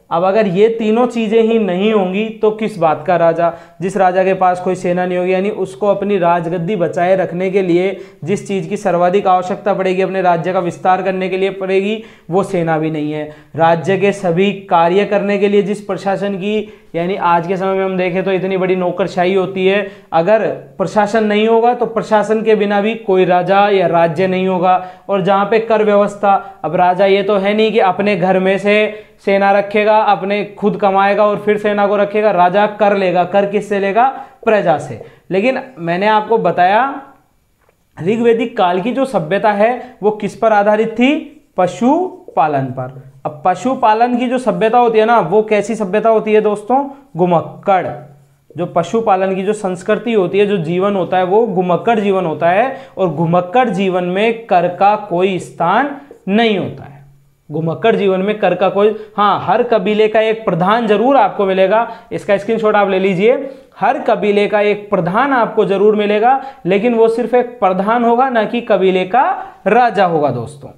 अब अगर ये तीनों चीजें ही नहीं होंगी तो किस बात का राजा? जिस राजा के पास कोई सेना नहीं होगी, यानी उसको अपनी राजगद्दी बचाए रखने के लिए जिस चीज की सर्वाधिक आवश्यकता पड़ेगी, अपने राज्य का विस्तार करने के लिए पड़ेगी, वो सेना भी नहीं है। राज्य के सभी कार्य करने के लिए जिस प्रशासन की, यानी आज के समय में हम देखें तो इतनी बड़ी नौकरशाही होती है, अगर प्रशासन नहीं होगा तो प्रशासन के बिना भी कोई राजा या राज्य नहीं होगा। और जहाँ पे कर व्यवस्था, अब राजा ये तो है नहीं कि अपने घर में से सेना रखेगा, अपने खुद कमाएगा और फिर सेना को रखेगा। राजा कर लेगा, कर किससे लेगा? प्रजा से। लेकिन मैंने आपको बताया ऋग्वैदिक काल की जो सभ्यता है वो किस पर आधारित थी? पशुपालन पर। अब पशुपालन की जो सभ्यता होती है ना, वो कैसी सभ्यता होती है दोस्तों? घुमक्कड़। जो पशुपालन की जो संस्कृति होती है, जो जीवन होता है, वो घुमक्कड़ जीवन होता है। और घुमक्कड़ जीवन में कर का कोई स्थान नहीं होता है। घुमक्कड़ जीवन में कर का कोई, हाँ, हर कबीले का एक प्रधान जरूर आपको मिलेगा। इसका स्क्रीनशॉट आप ले लीजिए। हर कबीले का एक प्रधान आपको जरूर मिलेगा, लेकिन वो सिर्फ एक प्रधान होगा, ना कि कबीले का राजा होगा दोस्तों।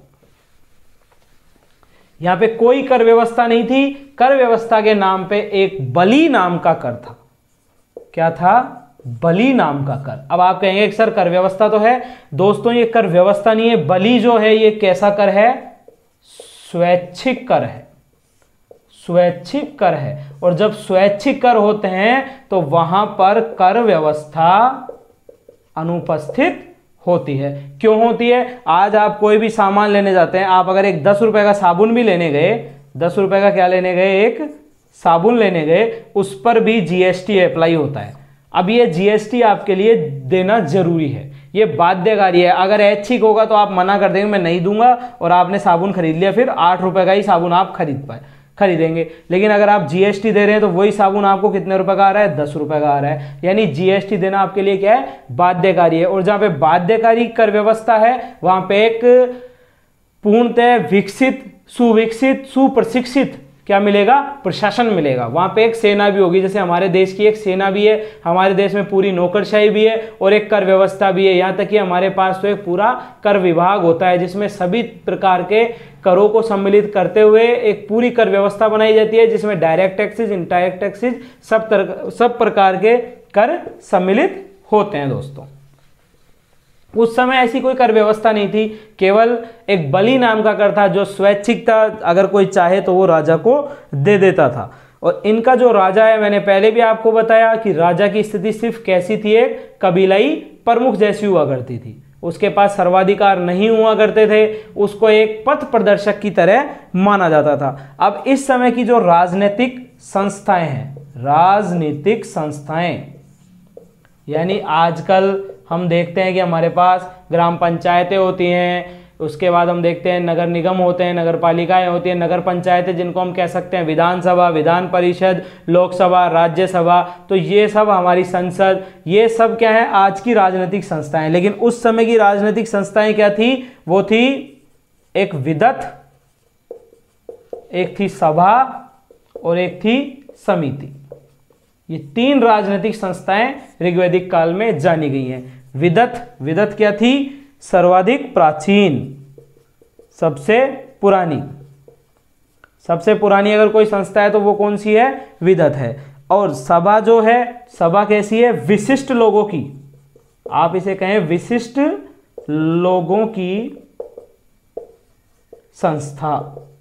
यहां पे कोई कर व्यवस्था नहीं थी। कर व्यवस्था के नाम पे एक बलि नाम का कर था। क्या था? बलि नाम का कर। अब आप कहेंगे सर कर व्यवस्था तो है। दोस्तों ये कर व्यवस्था नहीं है। बलि जो है ये कैसा कर है? स्वैच्छिक कर है। स्वैच्छिक कर है। और जब स्वैच्छिक कर होते हैं तो वहां पर कर व्यवस्था अनुपस्थित होती है। क्यों होती है? आज आप कोई भी सामान लेने जाते हैं, आप अगर एक दस रुपए का साबुन भी लेने गए, दस रुपए का क्या लेने गए? एक साबुन लेने गए, उस पर भी जीएसटी अप्लाई होता है। अब ये जीएसटी आपके लिए देना जरूरी है, ये बाध्यकारी है। अगर ऐच्छिक होगा तो आप मना कर देंगे मैं नहीं दूंगा, और आपने साबुन खरीद लिया, फिर आठ रुपए का ही साबुन आप खरीद पाए खरीदेंगे। लेकिन अगर आप जीएसटी दे रहे हैं तो वही साबुन आपको कितने रुपए का आ रहा है? दस रुपए का आ रहा है। यानी जीएसटी देना आपके लिए क्या है? बाध्यकारी है। और जहां पे बाध्यकारी कर व्यवस्था है वहां पे एक पूर्णतः विकसित, सुविकसित, सुप्रशिक्षित क्या मिलेगा? प्रशासन मिलेगा। वहां पे एक सेना भी होगी, जैसे हमारे देश की एक सेना भी है, हमारे देश में पूरी नौकरशाही भी है और एक कर व्यवस्था भी है। यहां तक कि हमारे पास तो एक पूरा कर विभाग होता है जिसमें सभी प्रकार के करों को सम्मिलित करते हुए एक पूरी कर व्यवस्था बनाई जाती है, जिसमें डायरेक्ट टैक्सेस, इनडायरेक्ट टैक्सेस, सब तर, सब प्रकार के कर सम्मिलित होते हैं दोस्तों। उस समय ऐसी कोई कर व्यवस्था नहीं थी, केवल एक बलि नाम का कर था जो स्वैच्छिक था। अगर कोई चाहे तो वो राजा को दे देता था। और इनका जो राजा है, मैंने पहले भी आपको बताया कि राजा की स्थिति सिर्फ कैसी थी? एक कबीलाई प्रमुख जैसी हुआ करती थी। उसके पास सर्वाधिकार नहीं हुआ करते थे, उसको एक पथ प्रदर्शक की तरह माना जाता था। अब इस समय की जो राजनीतिक संस्थाएं हैं, राजनीतिक संस्थाएं यानी आजकल हम देखते हैं कि हमारे पास ग्राम पंचायतें होती हैं, उसके बाद हम देखते हैं नगर निगम होते हैं, नगर पालिकाएं होती हैं, नगर पंचायतें जिनको हम कह सकते हैं विधानसभा, विधान परिषद, लोकसभा, राज्यसभा। तो ये सब हमारी संसद, ये सब क्या है? आज की राजनीतिक संस्थाएं। लेकिन उस समय की राजनीतिक संस्थाएं क्या थी? वो थी एक विदत, एक थी सभा और एक थी समिति। ये तीन राजनीतिक संस्थाएं ऋग्वैदिक काल में जानी गई हैं। विदत, विदत क्या थी? सर्वाधिक प्राचीन, सबसे पुरानी। सबसे पुरानी अगर कोई संस्था है तो वो कौन सी है? विदत है। और सभा जो है, सभा कैसी है? विशिष्ट लोगों की, आप इसे कहें विशिष्ट लोगों की संस्था।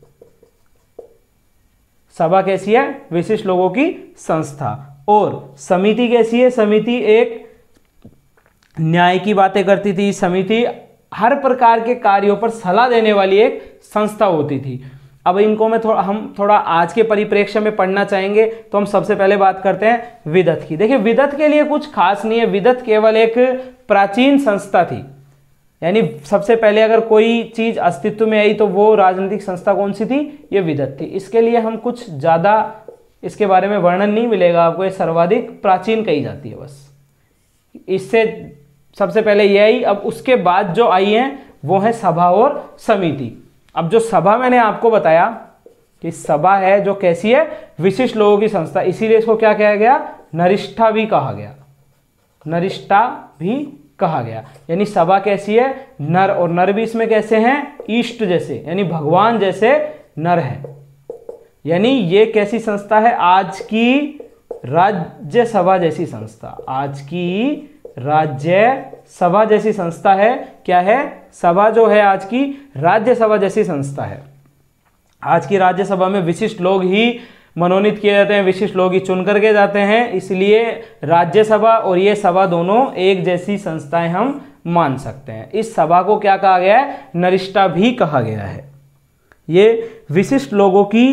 सभा कैसी है? विशिष्ट लोगों की संस्था। और समिति कैसी है? समिति एक न्याय की बातें करती थी। समिति हर प्रकार के कार्यों पर सलाह देने वाली एक संस्था होती थी। अब इनको मैं थोड़ा हम थोड़ा आज के परिप्रेक्ष्य में पढ़ना चाहेंगे, तो हम सबसे पहले बात करते हैं विदत की। देखिए विदत के लिए कुछ खास नहीं है, विदत केवल एक प्राचीन संस्था थी। यानी सबसे पहले अगर कोई चीज अस्तित्व में आई तो वो राजनीतिक संस्था कौन सी थी? ये विदत थी। इसके लिए हम कुछ ज्यादा इसके बारे में वर्णन नहीं मिलेगा आपको, ये सर्वाधिक प्राचीन कही जाती है बस। इससे सबसे पहले ये आई। अब उसके बाद जो आई है वो है सभा और समिति। अब जो सभा मैंने आपको बताया कि सभा है जो कैसी है? विशिष्ट लोगों की संस्था, इसीलिए इसको क्या कहा गया? नरिष्ठा भी कहा गया। नरिष्ठा भी कहा गया। यानी सभा कैसी है? नर, और नर भी इसमें कैसे हैं? ईष्ट जैसे, यानी भगवान जैसे नर है। यानी ये कैसी संस्था है? आज की राज्यसभा जैसी संस्था, आज की राज्यसभा जैसी संस्था है। क्या है? सभा जो है आज की राज्यसभा जैसी संस्था है। आज की राज्यसभा में विशिष्ट लोग ही मनोनीत किए जाते हैं, विशिष्ट लोग ही चुन करके जाते हैं, इसलिए राज्यसभा और ये सभा दोनों एक जैसी संस्थाएं हम मान सकते हैं। इस सभा को क्या कहा गया है? नरिष्ठा भी कहा गया है। ये विशिष्ट लोगों की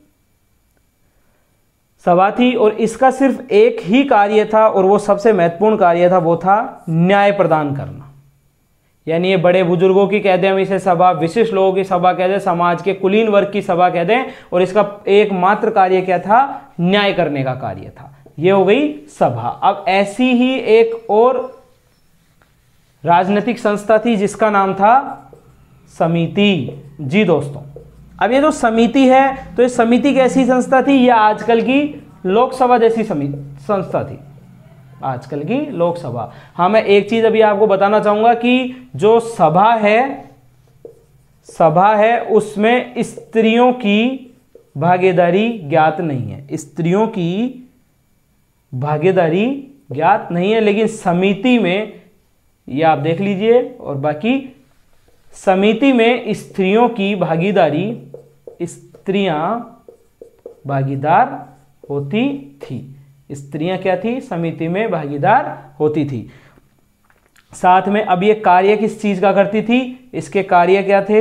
सभा थी और इसका सिर्फ एक ही कार्य था और वो सबसे महत्वपूर्ण कार्य था, वो था न्याय प्रदान करना। यानी ये बड़े बुजुर्गों की कहते हैं हम इसे सभा, विशिष्ट लोगों की सभा कहते हैं, समाज के कुलीन वर्ग की सभा कहते हैं, और इसका एकमात्र कार्य क्या था? न्याय करने का कार्य था। ये हो गई सभा। अब ऐसी ही एक और राजनीतिक संस्था थी जिसका नाम था समिति। जी दोस्तों, अब ये जो समिति है, तो ये समिति कैसी संस्था थी? ये आजकल की लोकसभा जैसी समिति संस्था थी, आजकल की लोकसभा। हाँ, मैं एक चीज अभी आपको बताना चाहूंगा कि जो सभा है, सभा है उसमें स्त्रियों की भागीदारी ज्ञात नहीं है, स्त्रियों की भागीदारी ज्ञात नहीं है। लेकिन समिति में, ये आप देख लीजिए, और बाकी समिति में स्त्रियों की भागीदारी, स्त्रियां भागीदार होती थी। स्त्रियां क्या थी? समिति में भागीदार होती थी। साथ में अब ये कार्य किस चीज का करती थी? इसके कार्य क्या थे?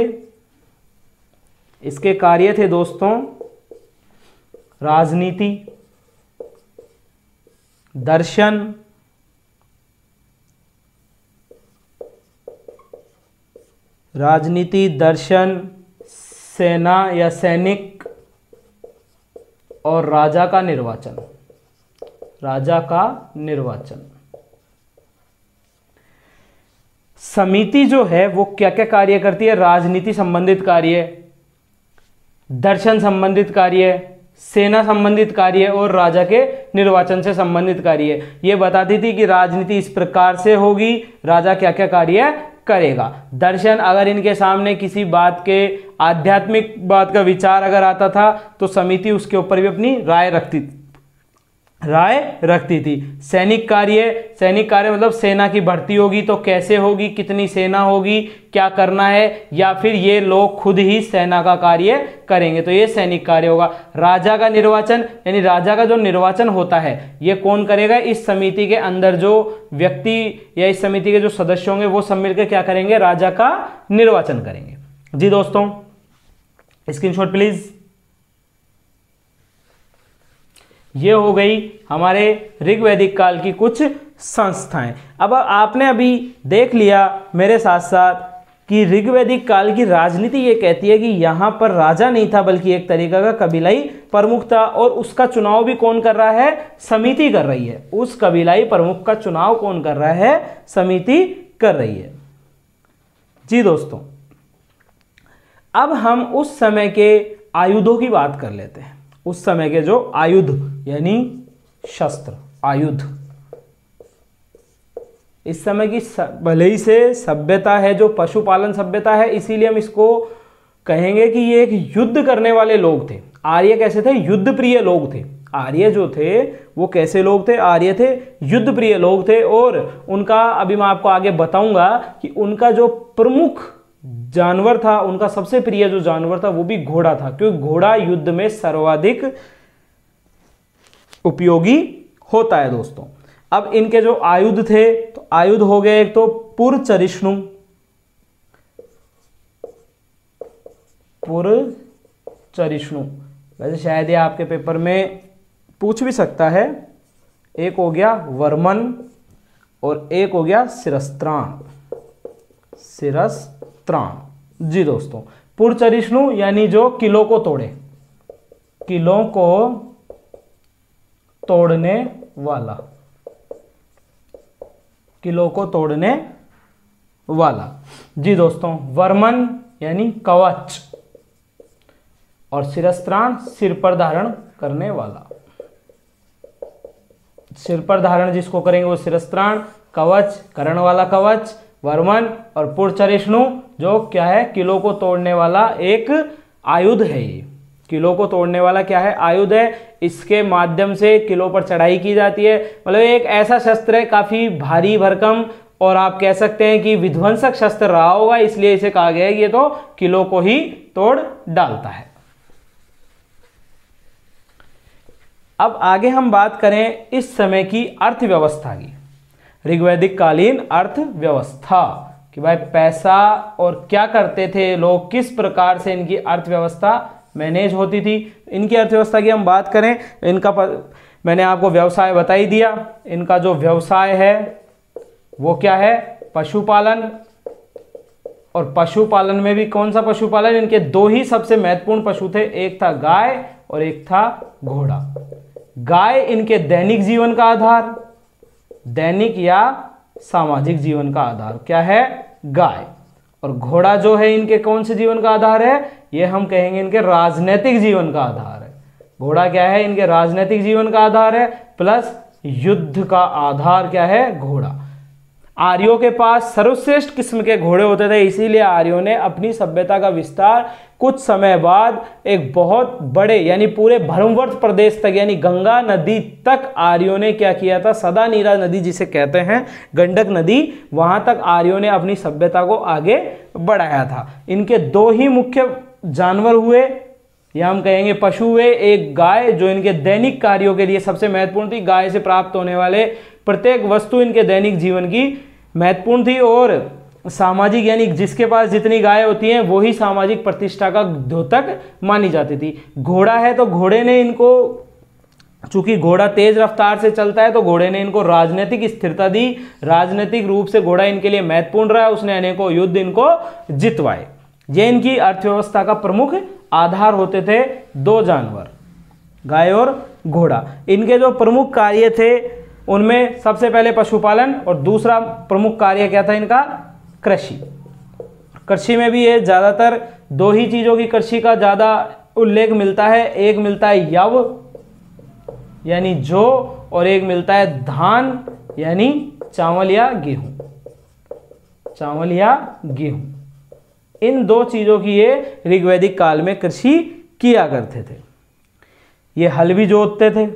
इसके कार्य थे दोस्तों राजनीति, दर्शन, राजनीति, दर्शन, सेना या सैनिक, और राजा का निर्वाचन, राजा का निर्वाचन। समिति जो है वो क्या क्या कार्य करती है? राजनीति संबंधित कार्य, दर्शन संबंधित कार्य, सेना संबंधित कार्य और राजा के निर्वाचन से संबंधित कार्य। ये बताती थी कि राजनीति इस प्रकार से होगी, राजा क्या क्या कार्य करेगा। दर्शन, अगर इनके सामने किसी बात के, आध्यात्मिक बात का विचार अगर आता था तो समिति उसके ऊपर भी अपनी राय रखती राय रखती थी। सैनिक कार्य, सैनिक कार्य मतलब सेना की भर्ती होगी तो कैसे होगी, कितनी सेना होगी, क्या करना है, या फिर ये लोग खुद ही सेना का कार्य करेंगे, तो ये सैनिक कार्य होगा। राजा का निर्वाचन, यानी राजा का जो निर्वाचन होता है ये कौन करेगा? इस समिति के अंदर जो व्यक्ति या इस समिति के जो सदस्य होंगे वो सब मिलकर क्या करेंगे? राजा का निर्वाचन करेंगे। जी दोस्तों, स्क्रीनशॉट प्लीज। ये हो गई हमारे ऋग्वैदिक काल की कुछ संस्थाएं। अब आपने अभी देख लिया मेरे साथ साथ कि ऋग्वैदिक काल की राजनीति ये कहती है कि यहाँ पर राजा नहीं था बल्कि एक तरीका का कबीलाई प्रमुख था, और उसका चुनाव भी कौन कर रहा है? समिति कर रही है। उस कबीलाई प्रमुख का चुनाव कौन कर रहा है? समिति कर रही है। जी दोस्तों, अब हम उस समय के आयुधों की बात कर लेते हैं। उस समय के जो आयुध यानी शस्त्र, आयुध, इस समय की भले ही से सभ्यता है जो पशुपालन सभ्यता है, इसीलिए हम इसको कहेंगे कि ये एक युद्ध करने वाले लोग थे। आर्य कैसे थे? युद्ध प्रिय लोग थे। आर्य जो थे वो कैसे लोग थे? आर्य थे युद्ध प्रिय लोग थे, और उनका अभी मैं आपको आगे बताऊंगा कि उनका जो प्रमुख जानवर था, उनका सबसे प्रिय जो जानवर था वो भी घोड़ा था, क्योंकि घोड़ा युद्ध में सर्वाधिक उपयोगी होता है दोस्तों। अब इनके जो आयुध थे, तो आयुध हो गए एक तो पुरचरिष्णु, पुरचरिष्णु, वैसे शायद ये आपके पेपर में पूछ भी सकता है। एक हो गया वर्मन और एक हो गया शिरस्त्राण, शिरस्त्राण। जी दोस्तों, पुरचरिष्णु यानी जो किलों को तोड़े, किलों को तोड़ने वाला, किलों को तोड़ने वाला। जी दोस्तों, वर्मन यानी कवच, और शिरस्त्राण सिर पर धारण करने वाला। सिर पर धारण जिसको करेंगे वो शिरस्त्राण, कवच करण वाला कवच, वर्मन, और पुरचरिष्णु जो क्या है? किलों को तोड़ने वाला एक आयुध है ये। किलों को तोड़ने वाला क्या है, आयुध है। इसके माध्यम से किलों पर चढ़ाई की जाती है। मतलब एक ऐसा शस्त्र है काफी भारी भरकम और आप कह सकते हैं कि विध्वंसक शस्त्र रहा होगा, इसलिए इसे कहा गया है कि ये तो किलों को ही तोड़ डालता है। अब आगे हम बात करें इस समय की अर्थव्यवस्था की, ऋग्वैदिक कालीन अर्थव्यवस्था कि भाई पैसा और क्या करते थे लोग, किस प्रकार से इनकी अर्थव्यवस्था मैनेज होती थी। इनकी अर्थव्यवस्था की हम बात करें, इनका प... मैंने आपको व्यवसाय बता ही दिया। इनका जो व्यवसाय है वो क्या है, पशुपालन। और पशुपालन में भी कौन सा पशुपालन, इनके दो ही सबसे महत्वपूर्ण पशु थे, एक था गाय और एक था घोड़ा। गाय इनके दैनिक जीवन का आधार, दैनिक या सामाजिक जीवन का आधार क्या है, गाय। और घोड़ा जो है इनके कौन से जीवन का आधार है, ये हम कहेंगे इनके राजनीतिक जीवन का आधार है। घोड़ा क्या है, इनके राजनीतिक जीवन का आधार है, प्लस युद्ध का आधार क्या है, घोड़ा। आर्यों के पास सर्वश्रेष्ठ किस्म के घोड़े होते थे, इसीलिए आर्यों ने अपनी सभ्यता का विस्तार कुछ समय बाद एक बहुत बड़े यानी पूरे भ्रमवर्त प्रदेश तक यानी गंगा नदी तक आर्यों ने क्या किया था, सदा नीरा नदी जिसे कहते हैं, गंडक नदी, वहां तक आर्यों ने अपनी सभ्यता को आगे बढ़ाया था। इनके दो ही मुख्य जानवर हुए या हम कहेंगे पशु हुए, एक गाय जो इनके दैनिक कार्यों के लिए सबसे महत्वपूर्ण थी। गाय से प्राप्त होने वाले प्रत्येक वस्तु इनके दैनिक जीवन की महत्वपूर्ण थी। और सामाजिक यानी जिसके पास जितनी गाय होती हैं वही सामाजिक प्रतिष्ठा का द्योतक मानी जाती थी। घोड़ा है तो घोड़े ने इनको, चूंकि घोड़ा तेज रफ्तार से चलता है तो घोड़े ने इनको राजनीतिक स्थिरता दी, राजनीतिक रूप से घोड़ा इनके लिए महत्वपूर्ण रहा, उसने अनेकों युद्ध इनको जितवाए। ये इनकी अर्थव्यवस्था का प्रमुख आधार होते थे, दो जानवर गाय और घोड़ा। इनके जो प्रमुख कार्य थे उनमें सबसे पहले पशुपालन और दूसरा प्रमुख कार्य क्या था इनका, कृषि। कृषि में भी ये ज्यादातर दो ही चीजों की कृषि का ज्यादा उल्लेख मिलता है, एक मिलता है यव यानी जौ और एक मिलता है धान यानी चावल या गेहूं, चावल या गेहूं। इन दो चीजों की ये ऋग्वैदिक काल में कृषि किया करते थे। ये हल भी जोतते थे,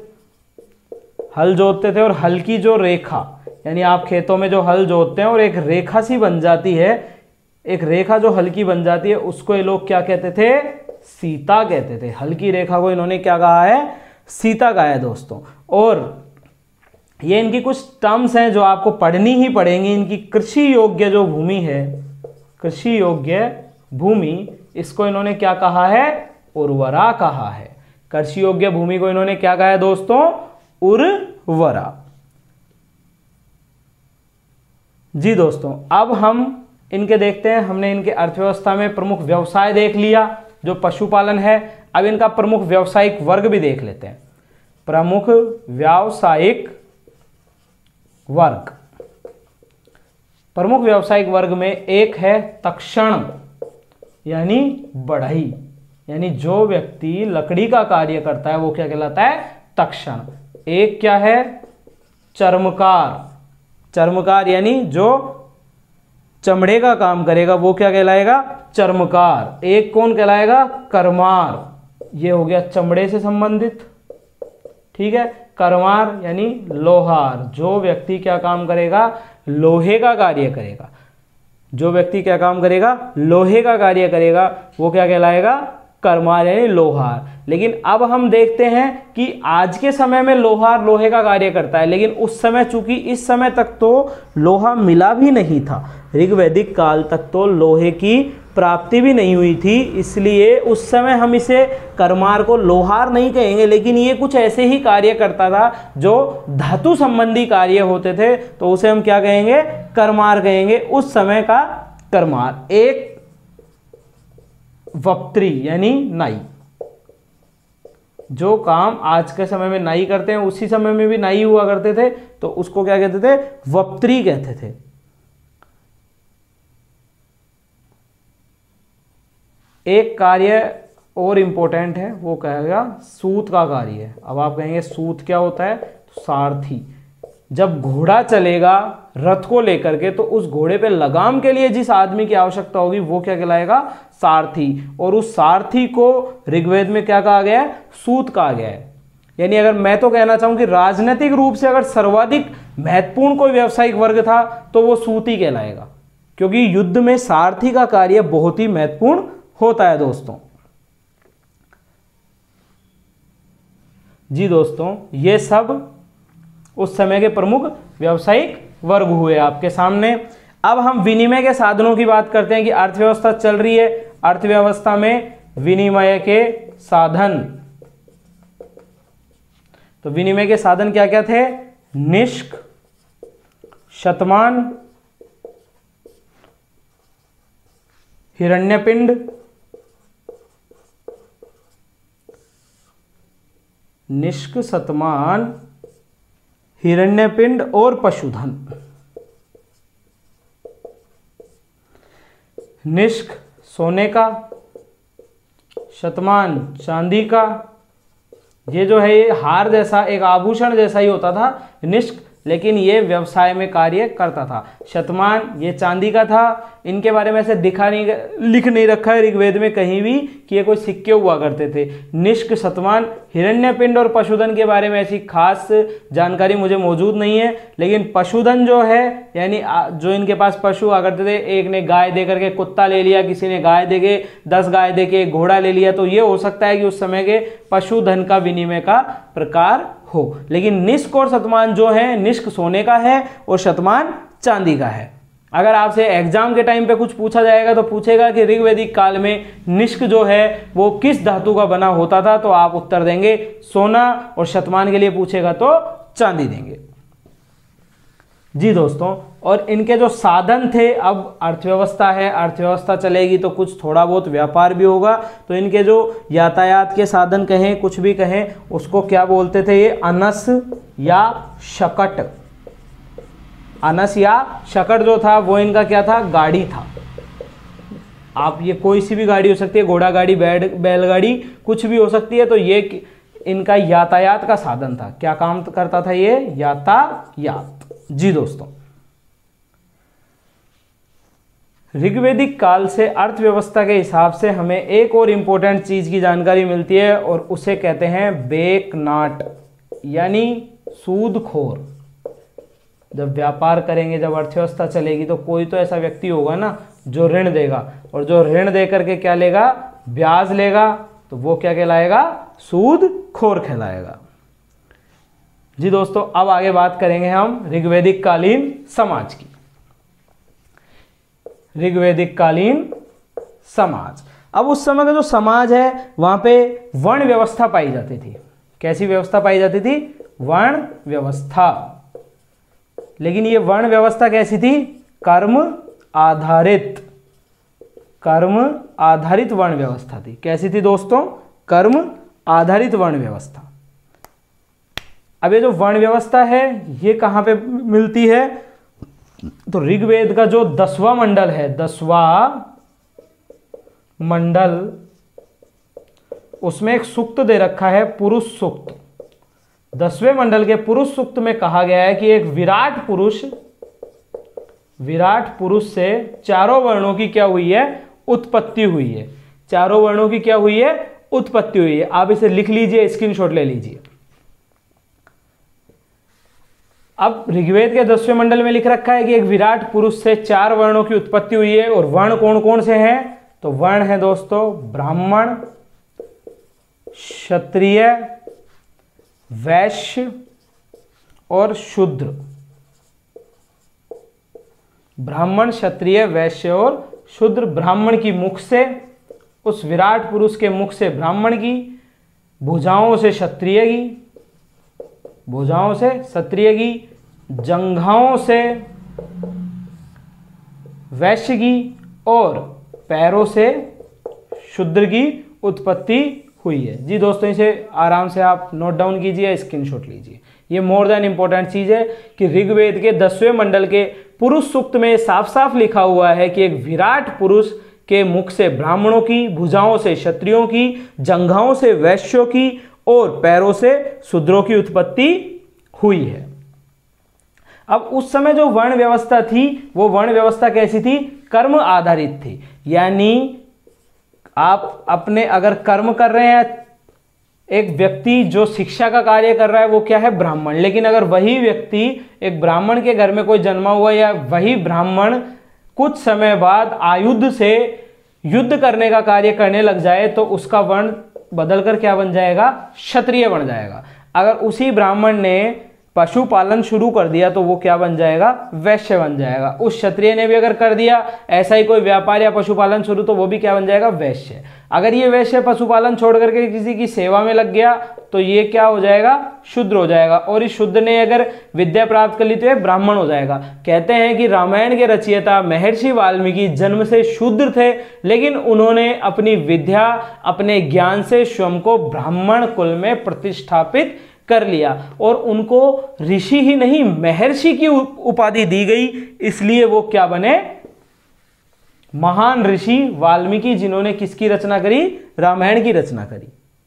हल जोतते थे और हल की जो रेखा यानी आप खेतों में जो हल जोतते हैं और एक रेखा सी बन जाती है, एक रेखा जो हल की बन जाती है उसको ये लोग क्या कहते थे, सीता कहते थे। हल की रेखा को इन्होंने क्या कहा है, सीता कहा है दोस्तों। और ये इनकी कुछ टर्म्स हैं जो आपको पढ़नी ही पड़ेंगी। इनकी कृषि योग्य जो भूमि है, कृषि योग्य भूमि, इसको इन्होंने क्या कहा है, उर्वरा कहा है। कृषि योग्य भूमि को इन्होंने क्या कहा है दोस्तों, उर्वरा। जी दोस्तों, अब हम इनके देखते हैं। हमने इनके अर्थव्यवस्था में प्रमुख व्यवसाय देख लिया जो पशुपालन है। अब इनका प्रमुख व्यावसायिक वर्ग भी देख लेते हैं। प्रमुख व्यावसायिक वर्ग, प्रमुख व्यावसायिक वर्ग में एक है तक्षण यानी बढ़ई, यानी जो व्यक्ति लकड़ी का कार्य करता है वो क्या कहलाता है, तक्षण। एक क्या है, चर्मकार, चर्मकार यानी जो चमड़े का काम करेगा वो क्या कहलाएगा, चर्मकार। एक कौन कहलाएगा, करमार, ये हो गया चमड़े से संबंधित, ठीक है। करमार यानी लोहार, जो व्यक्ति क्या काम करेगा, लोहे का कार्य करेगा, जो व्यक्ति क्या काम करेगा, लोहे का कार्य करेगा, वो क्या कहलाएगा, करमार यानी लोहार। लेकिन अब हम देखते हैं कि आज के समय में लोहार लोहे का कार्य करता है, लेकिन उस समय चूंकि इस समय तक तो लोहा मिला भी नहीं था, ऋग्वैदिक काल तक तो लोहे की प्राप्ति भी नहीं हुई थी, इसलिए उस समय हम इसे करमार को लोहार नहीं कहेंगे, लेकिन ये कुछ ऐसे ही कार्य करता था जो धातु संबंधी कार्य होते थे, तो उसे हम क्या कहेंगे, करमार कहेंगे, उस समय का करमार। एक वप्त्री यानी नाई, जो काम आज के समय में नाई करते हैं उसी समय में भी नाई हुआ करते थे, तो उसको क्या कहते थे, वप्त्री कहते थे। एक कार्य और इंपॉर्टेंट है, वो कहेगा सूत का कार्य है। अब आप कहेंगे सूत क्या होता है, तो सारथी, जब घोड़ा चलेगा रथ को लेकर के तो उस घोड़े पे लगाम के लिए जिस आदमी की आवश्यकता होगी वो क्या कहलाएगा? सारथी। और उस सारथी को ऋग्वेद में क्या कहा गया है? सूत कहा गया है। यानी अगर मैं तो कहना चाहूं कि राजनीतिक रूप से अगर सर्वाधिक महत्वपूर्ण कोई व्यावसायिक वर्ग था तो वो सूत ही कहलाएगा, क्योंकि युद्ध में सारथी का कार्य बहुत ही महत्वपूर्ण होता है दोस्तों। जी दोस्तों, ये सब उस समय के प्रमुख व्यावसायिक वर्ग हुए आपके सामने। अब हम विनिमय के साधनों की बात करते हैं कि अर्थव्यवस्था चल रही है, अर्थव्यवस्था में विनिमय के साधन। तो विनिमय के साधन क्या क्या थे? निष्क, शतमान, हिरण्यपिंड, निष्क, शतमान, हिरण्यपिंड और पशुधन। निष्क सोने का, शतमान चांदी का, ये जो है ये हार जैसा एक आभूषण जैसा ही होता था निष्क, लेकिन ये व्यवसाय में कार्य करता था। शतमान ये चांदी का था। इनके बारे में ऐसे दिखा नहीं लिख नहीं रखा है ऋग्वेद में कहीं भी कि ये कोई सिक्के हुआ करते थे। निष्क, शतमान, हिरण्यपिंड और पशुधन के बारे में ऐसी खास जानकारी मुझे मौजूद नहीं है, लेकिन पशुधन जो है यानी जो इनके पास पशु हुआ करते थे, एक ने गाय दे करके कुत्ता ले लिया, किसी ने गाय दे के दस गाय दे के घोड़ा ले लिया, तो ये हो सकता है कि उस समय के पशुधन का विनिमय का प्रकार हो। लेकिन निष्क और शतमान जो है, निष्क सोने का है और शतमान चांदी का है। अगर आपसे एग्जाम के टाइम पे कुछ पूछा जाएगा तो पूछेगा कि ऋग्वैदिक काल में निष्क जो है वो किस धातु का बना होता था, तो आप उत्तर देंगे सोना, और शतमान के लिए पूछेगा तो चांदी देंगे। जी दोस्तों, और इनके जो साधन थे, अब अर्थव्यवस्था है, अर्थव्यवस्था चलेगी तो कुछ थोड़ा बहुत व्यापार भी होगा, तो इनके जो यातायात के साधन कहें, कुछ भी कहें, उसको क्या बोलते थे? ये अनस या शकट। अनस या शकट जो था वो इनका क्या था? गाड़ी था। आप ये कोई सी भी गाड़ी हो सकती है, घोड़ा गाड़ी, बैल बैलगाड़ी, कुछ भी हो सकती है। तो ये इनका यातायात का साधन था। क्या काम करता था ये? यातायात। जी दोस्तों, ऋग्वैदिक काल से अर्थव्यवस्था के हिसाब से हमें एक और इंपॉर्टेंट चीज की जानकारी मिलती है और उसे कहते हैं बेकनाट, यानी सूदखोर। जब व्यापार करेंगे, जब अर्थव्यवस्था चलेगी, तो कोई तो ऐसा व्यक्ति होगा ना जो ऋण देगा, और जो ऋण दे करके क्या लेगा? ब्याज लेगा, तो वो क्या कहलाएगा? सूदखोर कहलाएगा। जी दोस्तों, अब आगे बात करेंगे हम ऋग्वैदिक कालीन समाज की। ऋग्वैदिक कालीन समाज, अब उस समय का जो समाज है वहां पे वर्ण व्यवस्था पाई जाती थी। कैसी व्यवस्था पाई जाती थी? वर्ण व्यवस्था। लेकिन ये वर्ण व्यवस्था कैसी थी? कर्म आधारित, कर्म आधारित वर्ण व्यवस्था थी। कैसी थी दोस्तों? कर्म आधारित वर्ण व्यवस्था। अब ये जो वर्ण व्यवस्था है ये कहां पे मिलती है? तो ऋग्वेद का जो दसवां मंडल है, दसवां मंडल, उसमें एक सूक्त दे रखा है, पुरुष सूक्त। दसवें मंडल के पुरुष सूक्त में कहा गया है कि एक विराट पुरुष, विराट पुरुष से चारों वर्णों की क्या हुई है? उत्पत्ति हुई है। चारों वर्णों की क्या हुई है? उत्पत्ति हुई है। आप इसे लिख लीजिए, स्क्रीनशॉट ले लीजिए। अब ऋग्वेद के दसवें मंडल में लिख रखा है कि एक विराट पुरुष से चार वर्णों की उत्पत्ति हुई है, और वर्ण कौन कौन से हैं? तो वर्ण है दोस्तों ब्राह्मण, क्षत्रिय, वैश्य और शूद्र। ब्राह्मण, क्षत्रिय, वैश्य और शूद्र। ब्राह्मण की मुख से, उस विराट पुरुष के मुख से ब्राह्मण की, भुजाओं से क्षत्रिय की, भुजाओं से क्षत्रिय की, जंघाओं से वैश्य की, और पैरों से शूद्र की उत्पत्ति हुई है। जी दोस्तों, इसे आराम से आप नोट डाउन कीजिए, स्क्रीनशॉट लीजिए। ये मोर देन इंपॉर्टेंट चीज है कि ऋग्वेद के दसवें मंडल के पुरुष सूक्त में साफ साफ लिखा हुआ है कि एक विराट पुरुष के मुख से ब्राह्मणों की, भुजाओं से क्षत्रियों की, जंघाओं से वैश्यों की और पैरों से शूद्रों की उत्पत्ति हुई है। अब उस समय जो वर्ण व्यवस्था थी वो वर्ण व्यवस्था कैसी थी? कर्म आधारित थी। यानी आप अपने अगर कर्म कर रहे हैं, एक व्यक्ति जो शिक्षा का कार्य कर रहा है वो क्या है? ब्राह्मण। लेकिन अगर वही व्यक्ति एक ब्राह्मण के घर में कोई जन्मा हुआ या वही ब्राह्मण कुछ समय बाद आयुध से युद्ध करने का कार्य करने लग जाए तो उसका वर्ण बदलकर क्या बन जाएगा? क्षत्रिय बन जाएगा। अगर उसी ब्राह्मण ने पशुपालन शुरू कर दिया तो वो क्या बन जाएगा? वैश्य बन जाएगा। उस क्षत्रिय ने भी अगर कर दिया ऐसा ही कोई व्यापार या पशुपालन शुरू तो वो भी क्या बन जाएगा? वैश्य। अगर ये वैश्य पशुपालन छोड़ करके किसी की सेवा में लग गया तो ये क्या हो जाएगा? शूद्र हो जाएगा। और इस शूद्र ने अगर विद्या प्राप्त कर ली तो ये ब्राह्मण हो जाएगा। कहते हैं कि रामायण के रचयिता महर्षि वाल्मीकि जन्म से शूद्र थे, लेकिन उन्होंने अपनी विद्या, अपने ज्ञान से स्वयं को ब्राह्मण कुल में प्रतिष्ठापित कर लिया और उनको ऋषि ही नहीं महर्षि की उपाधि दी गई। इसलिए वो क्या बने? महान ऋषि वाल्मीकि, जिन्होंने किसकी रचना करी? रामायण की रचना करी।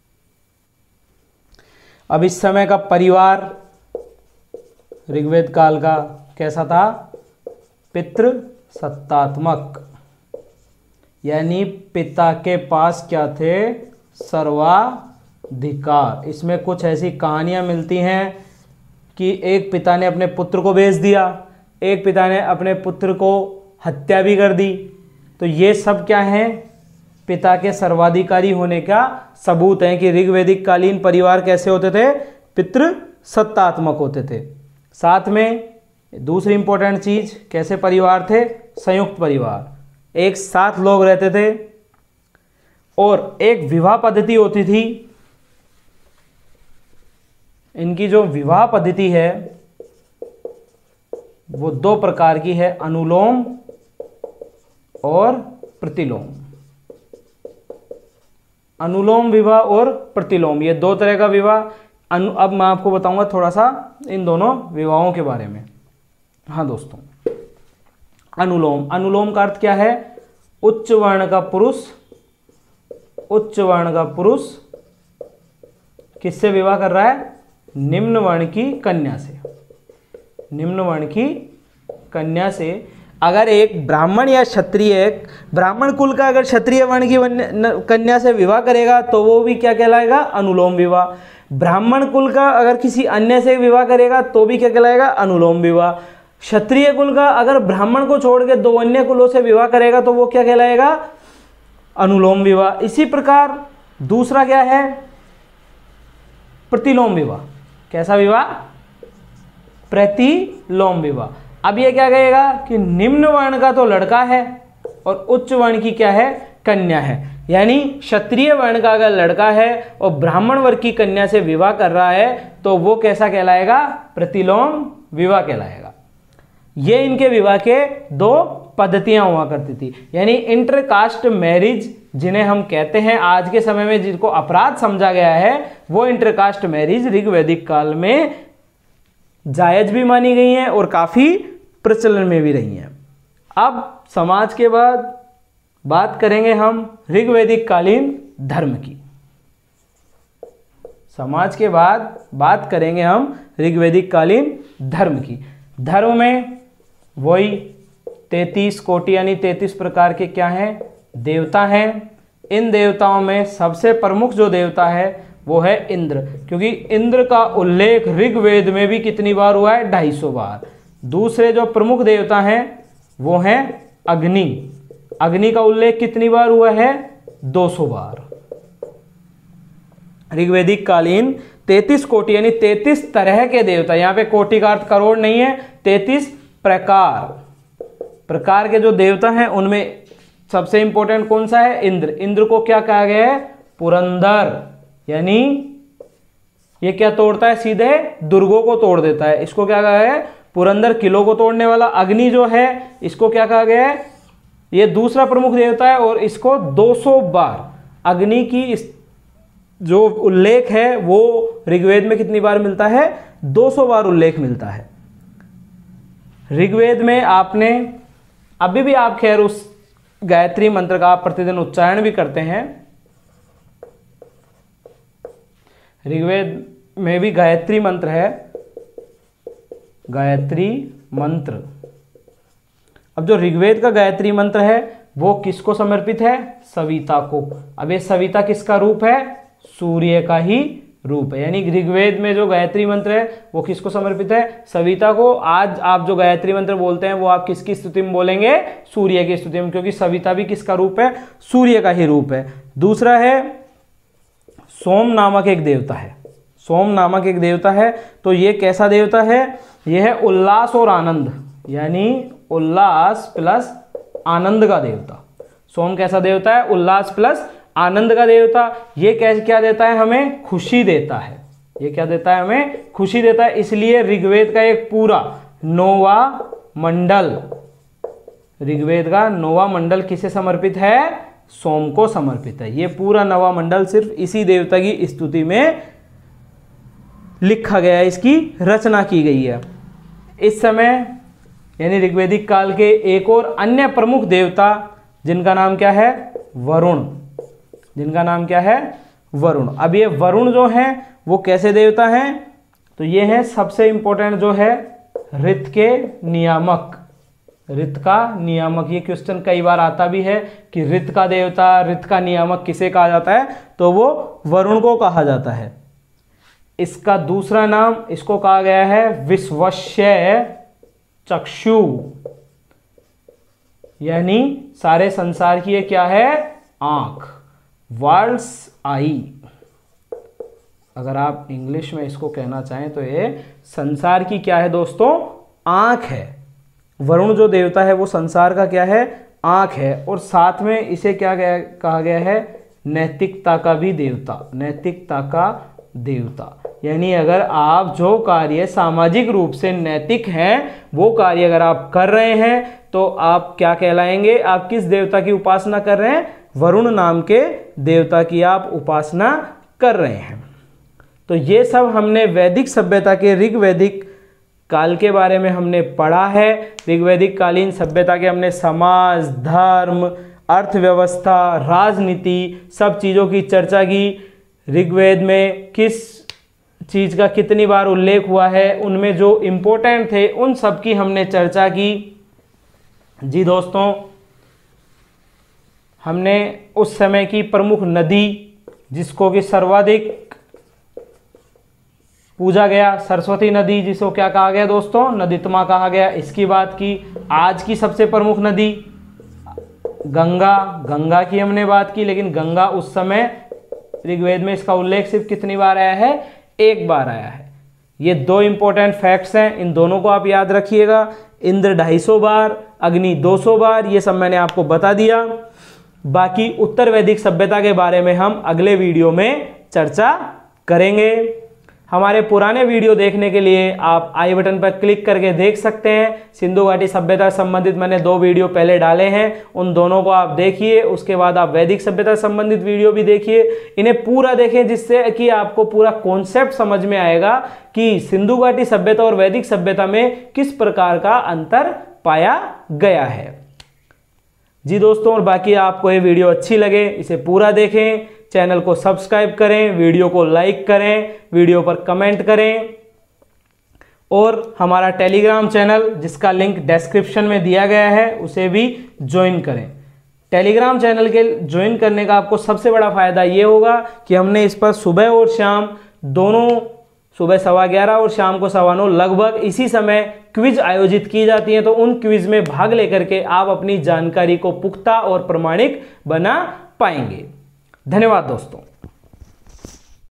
अब इस समय का परिवार ऋग्वेद काल का कैसा था? पितृ सत्तात्मक, यानी पिता के पास क्या थे? सर्वाधिकार। इसमें कुछ ऐसी कहानियां मिलती हैं कि एक पिता ने अपने पुत्र को बेच दिया, एक पिता ने अपने पुत्र को हत्या भी कर दी। तो ये सब क्या है? पिता के सर्वाधिकारी होने का सबूत है कि ऋग्वैदिक कालीन परिवार कैसे होते थे? पितृ सत्तात्मक होते थे। साथ में दूसरी इंपॉर्टेंट चीज, कैसे परिवार थे? संयुक्त परिवार, एक साथ लोग रहते थे और एक विवाह पद्धति होती थी। इनकी जो विवाह पद्धति है वो दो प्रकार की है, अनुलोम और प्रतिलोम। अनुलोम विवाह और प्रतिलोम, ये दो तरह का विवाह। अनु अब मैं आपको बताऊंगा थोड़ा सा इन दोनों विवाहों के बारे में। हाँ दोस्तों, अनुलोम, अनुलोम का अर्थ क्या है? उच्च वर्ण का पुरुष उच्च वर्ण का पुरुष किससे विवाह कर रहा है? निम्न वर्ण की कन्या से। निम्न वर्ण की कन्या से अगर एक ब्राह्मण या क्षत्रिय, ब्राह्मण कुल का अगर क्षत्रिय वर्ण की कन्या से विवाह करेगा तो वो भी क्या कहलाएगा? अनुलोम विवाह। ब्राह्मण कुल का अगर किसी अन्य से विवाह करेगा तो भी क्या कहलाएगा? अनुलोम विवाह। क्षत्रिय कुल का अगर ब्राह्मण को छोड़ के दो अन्य कुलों से विवाह करेगा तो वो क्या कहलाएगा? अनुलोम विवाह। इसी प्रकार दूसरा क्या है? प्रतिलोम विवाह। कैसा विवाह? प्रतिलोम विवाह। अब ये क्या कहेगा कि निम्न वर्ण का तो लड़का है और उच्च वर्ण की क्या है? कन्या है। यानी क्षत्रिय वर्ण का अगर लड़का है और ब्राह्मण वर्ग की कन्या से विवाह कर रहा है तो वो कैसा कहलाएगा? प्रतिलोम विवाह कहलाएगा। ये इनके विवाह के दो पद्धतियां हुआ करती थी। यानी इंटरकास्ट मैरिज जिन्हें हम कहते हैं, आज के समय में जिनको अपराध समझा गया है, वो इंटरकास्ट मैरिज ऋग्वैदिक काल में जायज भी मानी गई हैं और काफी प्रचलन में भी रही हैं। अब समाज के बाद बात करेंगे हम ऋग्वैदिक कालीन धर्म की। समाज के बाद बात करेंगे हम ऋग्वैदिक कालीन धर्म की। धर्म में वही तैतीस कोटि यानी तैतीस प्रकार के क्या हैं? देवता हैं। इन देवताओं में सबसे प्रमुख जो देवता है वो है इंद्र, क्योंकि इंद्र का उल्लेख ऋग्वेद में भी कितनी बार हुआ है? ढाई सौ बार। दूसरे जो प्रमुख देवता हैं वो हैं अग्नि। अग्नि का उल्लेख कितनी बार हुआ है? दो सौ बार। ऋग्वैदिक कालीन तैतीस कोटि यानी तैतीस तरह के देवता, यहां पे कोटि का अर्थ करोड़ नहीं है, तैतीस प्रकार प्रकार के जो देवता हैं उनमें सबसे इंपॉर्टेंट कौन सा है? इंद्र। इंद्र को क्या कहा गया है? पुरंदर। यानी ये क्या तोड़ता है? सीधे दुर्गों को तोड़ देता है। इसको क्या कहा है? पुरंदर, किलों को तोड़ने वाला। अग्नि जो है इसको क्या कहा गया है? ये दूसरा प्रमुख देवता है और इसको दो सौ बार अग्नि की इस जो उल्लेख है वो ऋग्वेद में कितनी बार मिलता है? दो सौ बार उल्लेख मिलता है ऋग्वेद में। आपने अभी भी आप खैर उस गायत्री मंत्र का प्रतिदिन उच्चारण भी करते हैं। ऋग्वेद में भी गायत्री मंत्र है गायत्री मंत्र। अब जो ऋग्वेद का गायत्री मंत्र है वो किसको समर्पित है? सविता को। अब ये सविता किसका रूप है? सूर्य का ही रूप है। यानी ऋग्वेद में जो गायत्री मंत्र है वो किसको समर्पित है? सविता को। आज आप जो गायत्री मंत्र बोलते हैं वो आप किसकी स्तुति में बोलेंगे? सूर्य की स्तुति में, क्योंकि सविता भी किसका रूप है? सूर्य का ही रूप है। दूसरा है सोम नामक एक देवता है। सोम नामक एक देवता है, तो ये कैसा देवता है? यह है उल्लास और आनंद, यानी उल्लास प्लस आनंद का देवता। सोम कैसा देवता है? उल्लास प्लस आनंद का देवता। ये कैसे क्या देता है? हमें खुशी देता है। ये क्या देता है? हमें खुशी देता है। इसलिए ऋग्वेद का एक पूरा नौवा मंडल, ऋग्वेद का नौवा मंडल किसे समर्पित है? सोम को समर्पित है। ये पूरा नौवा मंडल सिर्फ इसी देवता की स्तुति में लिखा गया है, इसकी रचना की गई है। इस समय यानी ऋग्वेदिक काल के एक और अन्य प्रमुख देवता जिनका नाम क्या है? वरुण। जिनका नाम क्या है? वरुण। अब ये वरुण जो हैं वो कैसे देवता हैं? तो ये हैं सबसे इंपॉर्टेंट जो है ऋत के नियामक। ऋत का नियामक, ये क्वेश्चन कई बार आता भी है कि ऋत का देवता, ऋत का नियामक किसे कहा जाता है? तो वो वरुण को कहा जाता है। इसका दूसरा नाम इसको कहा गया है विश्वस्य चक्षु, यानी सारे संसार की ये क्या है? आंख, वर्ल्ड्स आई। अगर आप इंग्लिश में इसको कहना चाहें तो ये संसार की क्या है दोस्तों? आंख है। वरुण जो देवता है वो संसार का क्या है? आंख है। और साथ में इसे क्या गया, कहा गया है? नैतिकता का भी देवता। नैतिकता का देवता, यानी अगर आप जो कार्य सामाजिक रूप से नैतिक हैं वो कार्य अगर आप कर रहे हैं तो आप क्या कहलाएंगे? आप किस देवता की उपासना कर रहे हैं? वरुण नाम के देवता की आप उपासना कर रहे हैं। तो ये सब हमने वैदिक सभ्यता के ऋग्वैदिक काल के बारे में हमने पढ़ा है। ऋग्वैदिक कालीन सभ्यता के हमने समाज, धर्म, अर्थव्यवस्था, राजनीति, सब चीज़ों की चर्चा की। ऋग्वेद में किस चीज़ का कितनी बार उल्लेख हुआ है, उनमें जो इम्पोर्टेंट थे उन सब की हमने चर्चा की। जी दोस्तों, हमने उस समय की प्रमुख नदी जिसको कि सर्वाधिक पूजा गया, सरस्वती नदी, जिसको क्या कहा गया दोस्तों? नदीतमा कहा गया, इसकी बात की। आज की सबसे प्रमुख नदी गंगा, गंगा की हमने बात की। लेकिन गंगा उस समय ऋग्वेद में इसका उल्लेख सिर्फ कितनी बार आया है? एक बार आया है। ये दो इंपॉर्टेंट फैक्ट्स हैं, इन दोनों को आप याद रखिएगा। इंद्र ढाई सौ बार, अग्नि दो सौ बार, ये सब मैंने आपको बता दिया। बाकी उत्तर वैदिक सभ्यता के बारे में हम अगले वीडियो में चर्चा करेंगे। हमारे पुराने वीडियो देखने के लिए आप आई बटन पर क्लिक करके देख सकते हैं। सिंधु घाटी सभ्यता से संबंधित मैंने दो वीडियो पहले डाले हैं, उन दोनों को आप देखिए। उसके बाद आप वैदिक सभ्यता से संबंधित वीडियो भी देखिए। इन्हें पूरा देखें जिससे कि आपको पूरा कॉन्सेप्ट समझ में आएगा कि सिंधु घाटी सभ्यता और वैदिक सभ्यता में किस प्रकार का अंतर पाया गया है। जी दोस्तों, और बाकी आपको ये वीडियो अच्छी लगे इसे पूरा देखें, चैनल को सब्सक्राइब करें, वीडियो को लाइक करें, वीडियो पर कमेंट करें और हमारा टेलीग्राम चैनल जिसका लिंक डिस्क्रिप्शन में दिया गया है उसे भी ज्वाइन करें। टेलीग्राम चैनल के ज्वाइन करने का आपको सबसे बड़ा फायदा ये होगा कि हमने इस पर सुबह और शाम दोनों, सुबह सवा ग्यारह और शाम को सवा नौ लगभग इसी समय क्विज आयोजित की जाती है। तो उन क्विज में भाग लेकर के आप अपनी जानकारी को पुख्ता और प्रमाणिक बना पाएंगे। धन्यवाद दोस्तों।